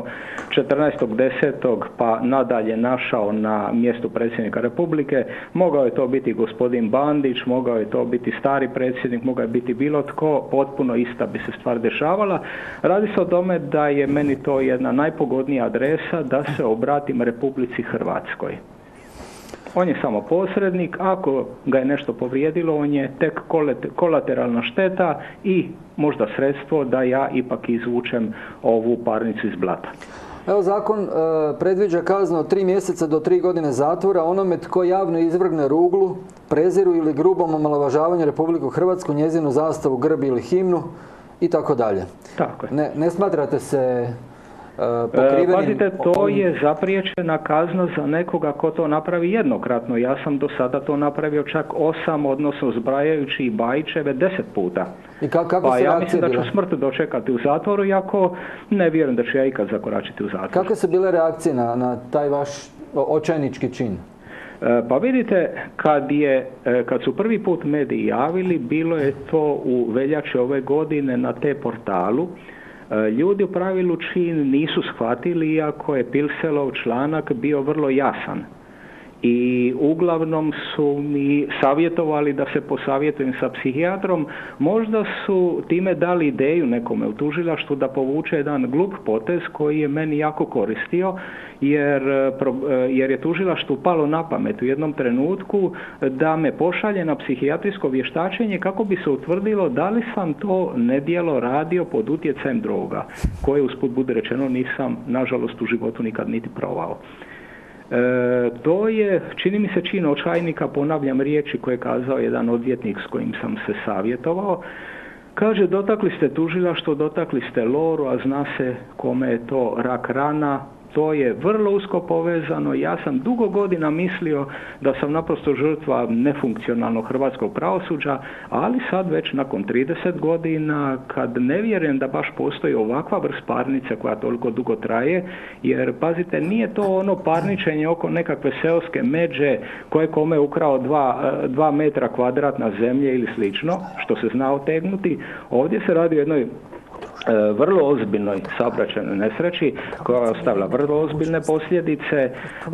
14.10. pa nadalje našao na mjestu predsjednika Republike. Mogao je to biti gospodin Bandić, mogao je to biti stari predsjednik, mogao je biti bilo tko, potpuno ista bi se stvar dešavala. Radi se o tome da je meni to jedna najpogodnija adresa da se obratim Republici Hrvatskoj. On je samo posrednik, ako ga je nešto povrijedilo, on je tek kolateralna šteta i možda sredstvo da ja ipak izvučem ovu parnicu iz blata. Evo, zakon predviđa kaznu od 3 mjeseca do 3 godine zatvora onome tko javno izvrgne ruglu, preziru ili grubom omalovažavanju Republiku Hrvatsku, njezinu zastavu, grb ili himnu i tako dalje. Tako je. Ne smatrate se pokrivenim? Pazite, to je zapriječena kazna za nekoga ko to napravi jednokratno. Ja sam do sada to napravio čak 8, odnosno zbrajajući i Bajićeve 10 puta. I kako pa se ja mislim da ću bile? smrt dočekati u zatvoru, iako ne vjerujem da ću ja ikad zakoračiti u zatvor. Kakve su bile reakcije na taj vaš očajnički čin? Pa vidite, kad su prvi put mediji javili, bilo je to u veljači ove godine na T-portalu. Ljudi u pravilu čin nisu shvatili, iako je Pilselov članak bio vrlo jasan. I uglavnom su mi savjetovali da se posavjetujem sa psihijatrom. Možda su time dali ideju nekome u tužilaštvu da povuče jedan glup potez koji je meni jako koristio, jer je tužilaštvu palo na pamet u jednom trenutku da me pošalje na psihijatrijsko vještačenje kako bi se utvrdilo da li sam to nedjelo radio pod utjecajem droga, koje usput bude rečeno nisam nažalost u životu nikad niti probao. To je, čini mi se, čin očajnika, ponavljam riječi koje je kazao jedan odvjetnik s kojim sam se savjetovao. Kaže, dotakli ste tužilaštvo, dotakli ste Loru, a zna se kome je to rak rana. To je vrlo usko povezano. Ja sam dugo godina mislio da sam naprosto žrtva nefunkcionalnog hrvatskog pravosuđa, ali sad već nakon 30 godina, kad ne vjerujem da baš postoji ovakva vrst parnice koja toliko dugo traje, jer pazite, nije to ono parničenje oko nekakve seoske međe koje kome ukrao 2 metra kvadratna zemlje ili slično, što se zna otegnuti. Ovdje se radi o jednoj vrlo ozbiljnoj saobraćajnoj nesreći koja je ostavila vrlo ozbiljne posljedice.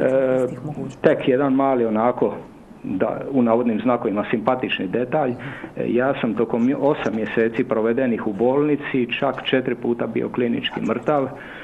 Tek jedan mali onako, u navodnim znakovima, simpatični detalj. Ja sam tokom 8 mjeseci provedenih u bolnici čak 4 puta bio klinički mrtav.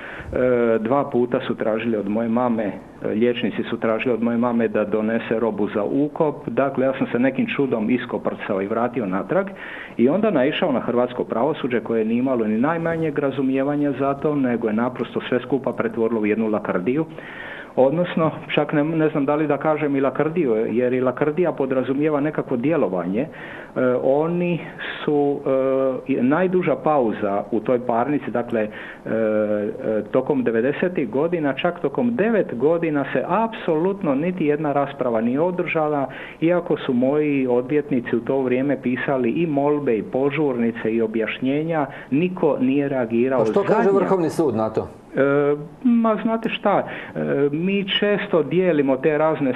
2 puta su tražili od moje mame, liječnici su tražili od moje mame da donese robu za ukop. Dakle, ja sam se nekim čudom iskoprcao i vratio natrag i onda naišao na hrvatsko pravosuđe koje nije imalo ni najmanjeg razumijevanja za to, nego je naprosto sve skupa pretvorilo u jednu lakrdiju. Odnosno, čak ne znam da li da kažem i lakrdiju, jer i lakrdija podrazumijeva nekakvo djelovanje. Oni su najduža pauza u toj parnici, dakle, tokom 90. godina, čak tokom 9 godina se apsolutno niti jedna rasprava nije održala, iako su moji odvjetnici u to vrijeme pisali i molbe i požurnice i objašnjenja, niko nije reagirao. A što kaže Vrhovni sud na to? Ma znate šta, mi često dijelimo te razne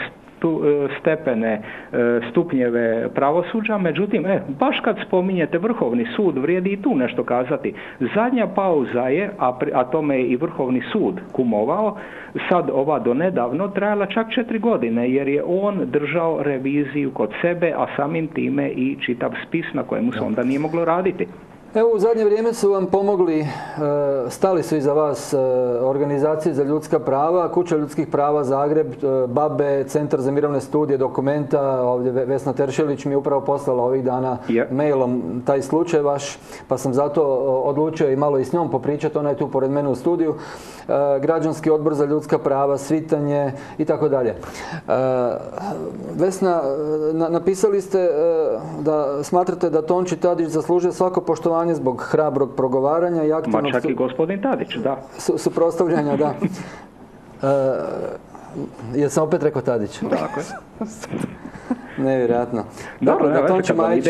stupnjeve pravosuđa, međutim, baš kad spominjete Vrhovni sud, vrijedi i tu nešto kazati. Zadnja pauza je, a tome je i Vrhovni sud kumovao, sad ova donedavno trajala čak 4 godine, jer je on držao reviziju kod sebe, a samim time i čitav spis na kojemu se onda nije moglo raditi. Evo, u zadnje vrijeme su vam pomogli, stali su iza vas organizacije za ljudska prava, Kuća ljudskih prava Zagreb, BaBe, Centar za mirovne studije, Dokumenta. Ovdje Vesna Teršelić mi je upravo poslala ovih dana mailom taj slučaj vaš, pa sam zato odlučio i malo i s njom popričati. Ona je tu pored mene u studiju. Građanski odbor za ljudska prava, Svitanje i tako dalje. Vesna, napisali ste da smatrate da Tonči Tadić zaslužuje svako poštovanje zbog hrabrog progovaranja i aktivnog... Ma čak i gospodin Tadić, da. Suprotstavljanja, da. Jesam opet rekao Tadić? Tako je. Nevjerojatno. Dobro, da Tonči Majić...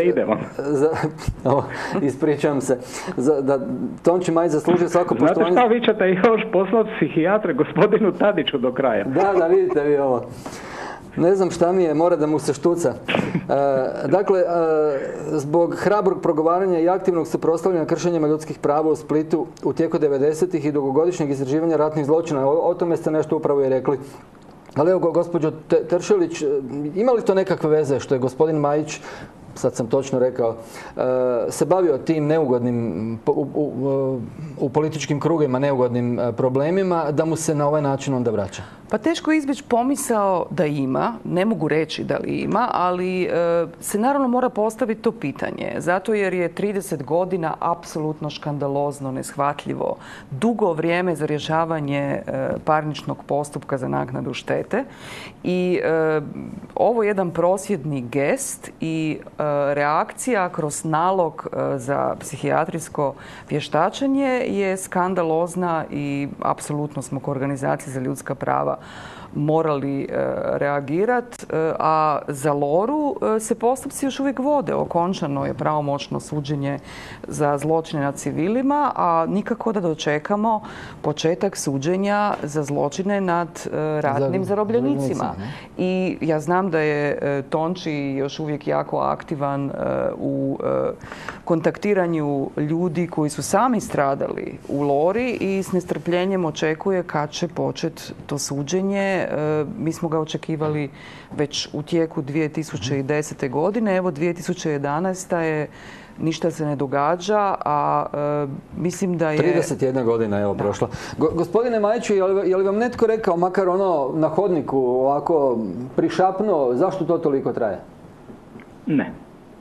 Ispričavam se. Da Tonči Majić zaslužuje svako poštovanje... Znate šta, vi ćete još poslati psihijatre gospodinu Tadiću do kraja. Da, vidite vi ovo. Ne znam šta mi je, mora da mu se štuca. Dakle, zbog hrabrog progovaranja i aktivnog suprotstavljanja kršenjima ljudskih prava u Splitu u tijeku 90-ih i dugogodišnjeg istraživanja ratnih zločina, o tome ste nešto upravo i rekli. Ali evo, gospođo Teršelić, ima li to nekakve veze što je gospodin Majić, sad sam točno rekao, se bavio tim neugodnim, u političkim krugovima neugodnim problemima, da mu se na ovaj način onda vraća? Pa teško je izbjeći pomisao da ima, ne mogu reći da li ima, ali se naravno mora postaviti to pitanje. Zato jer je 30 godina apsolutno škandalozno, neshvatljivo, dugo vrijeme za rješavanje parničnog postupka za naknadu štete. I ovo je jedan prosvjedni gest i reakcija kroz nalog za psihijatrijsko vještačenje je skandalozna i apsolutno smo kao organizacija za ljudska prava morali reagirati, a za Loru se postupci još uvijek vode. Okončano je pravomoćno suđenje za zločine nad civilima, a nikako da dočekamo početak suđenja za zločine nad ratnim zarobljenicima. I ja znam da je Tonči još uvijek jako aktivan u kontaktiranju ljudi koji su sami stradali u Lori i s nestrpljenjem očekuje kad će početi to suđenje. Mi smo ga očekivali već u tijeku 2010. godine. Evo 2011. je, ništa se ne događa, a mislim da je... 31 godina je prošla. Gospodine Majiću, je li vam netko rekao, makar ono na hodniku, ovako prišapnuo, zašto to toliko traje? Ne.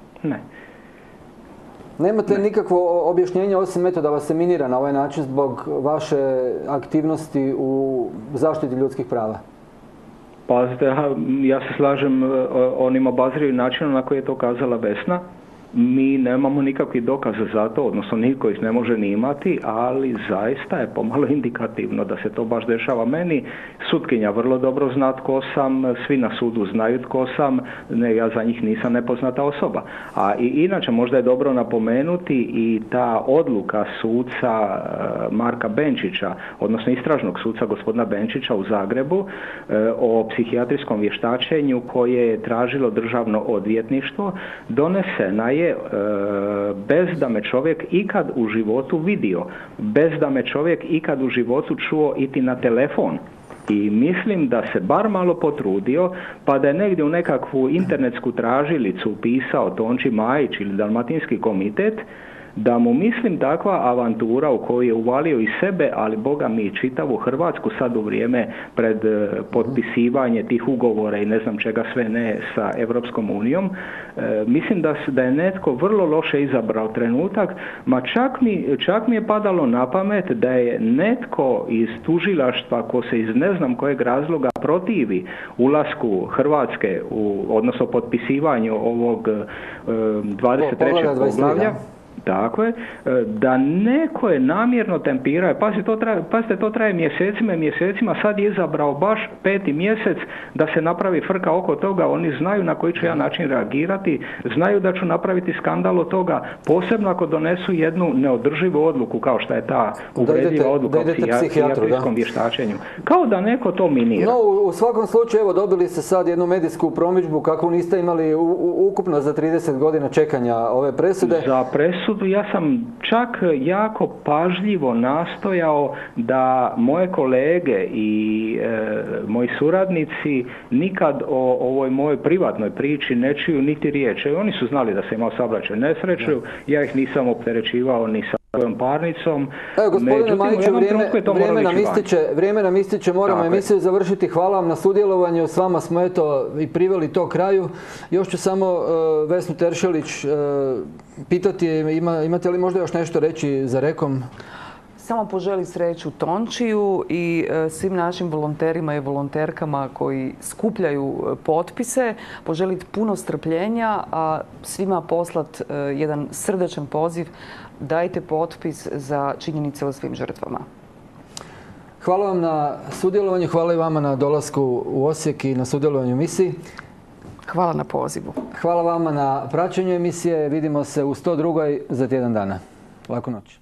Nemate nikakvo objašnjenje osim da vas se minira na ovaj način zbog vaše aktivnosti u zaštiti ljudskih prava? Pazite, ja se slažem onim obazrivim načinom na koji je to kazala Vesna. Mi nemamo nikakvih dokaza za to, odnosno niko ih ne može ni imati, ali zaista je pomalo indikativno da se to baš dešava meni. Sutkinja vrlo dobro zna tko sam, svi na sudu znaju tko sam, ne, ja za njih nisam nepoznata osoba. A inače možda je dobro napomenuti i ta odluka suca Marka Benčića, odnosno istražnog suca gospodina Benčića u Zagrebu o psihijatrijskom vještačenju koje je tražilo državno odvjetništvo, donesena je bez da me čovjek ikad u životu vidio, bez da me čovjek ikad u životu čuo iti na telefon. I mislim da se bar malo potrudio, pa da je negdje u nekakvu internetsku tražilicu upisao Tonči Majić ili Dalmatinski komitet, da mu mislim takva avantura u koju je uvalio i sebe, ali Boga mi i čitavu Hrvatsku sad u vrijeme pred potpisivanje tih ugovora i ne znam čega sve ne sa Europskom unijom, mislim da je netko vrlo loše izabrao trenutak, ma čak mi je padalo na pamet da je netko iz tužilaštva ko se iz ne znam kojeg razloga protivi ulasku Hrvatske, odnosno potpisivanju ovog 23. poglavlja. Tako je, da neko je namjerno tempirao, pazite, to traje mjesecima i mjesecima, sad je izabrao baš 5. mjesec da se napravi frka oko toga, oni znaju na koji ću ja način reagirati, znaju da ću napraviti skandal od toga, posebno ako donesu jednu neodrživu odluku kao što je ta uvredljiva odluka o psihijatrijskom vještačenju. Kao da neko to minira. No, u svakom slučaju, evo, dobili ste sad jednu medijsku promidžbu kakvu niste imali ukupno za 30 godina čekanja ove presude. Za presudu ja sam čak jako pažljivo nastojao da moje kolege i moji suradnici nikad o ovoj mojoj privatnoj priči ne čuju niti riječi. Oni su znali da sam imao saobraćajnu nesreću, ja ih nisam opterećivao ni sa svojom parnicom. Evo, gospodine Majiću, vrijeme nam ističe, moramo emisiju završiti. Hvala vam na sudjelovanju, s vama smo i priveli to kraju. Još ću samo Vesnu Teršelić pitati, imate li možda još nešto reći za Rekom? Samo poželi sreću Tončiju i svim našim volonterima i volonterkama koji skupljaju potpise. Poželiti puno strpljenja, a svima poslati jedan srdačan poziv. Dajte potpis za činjenice o svim žrtvama. Hvala vam na sudjelovanju, hvala i vama na dolasku u Osijek i na sudjelovanju u emisiji. Hvala na pozivu. Hvala vama na praćenju emisije. Vidimo se u 102. za tjedan dana. Laku noć.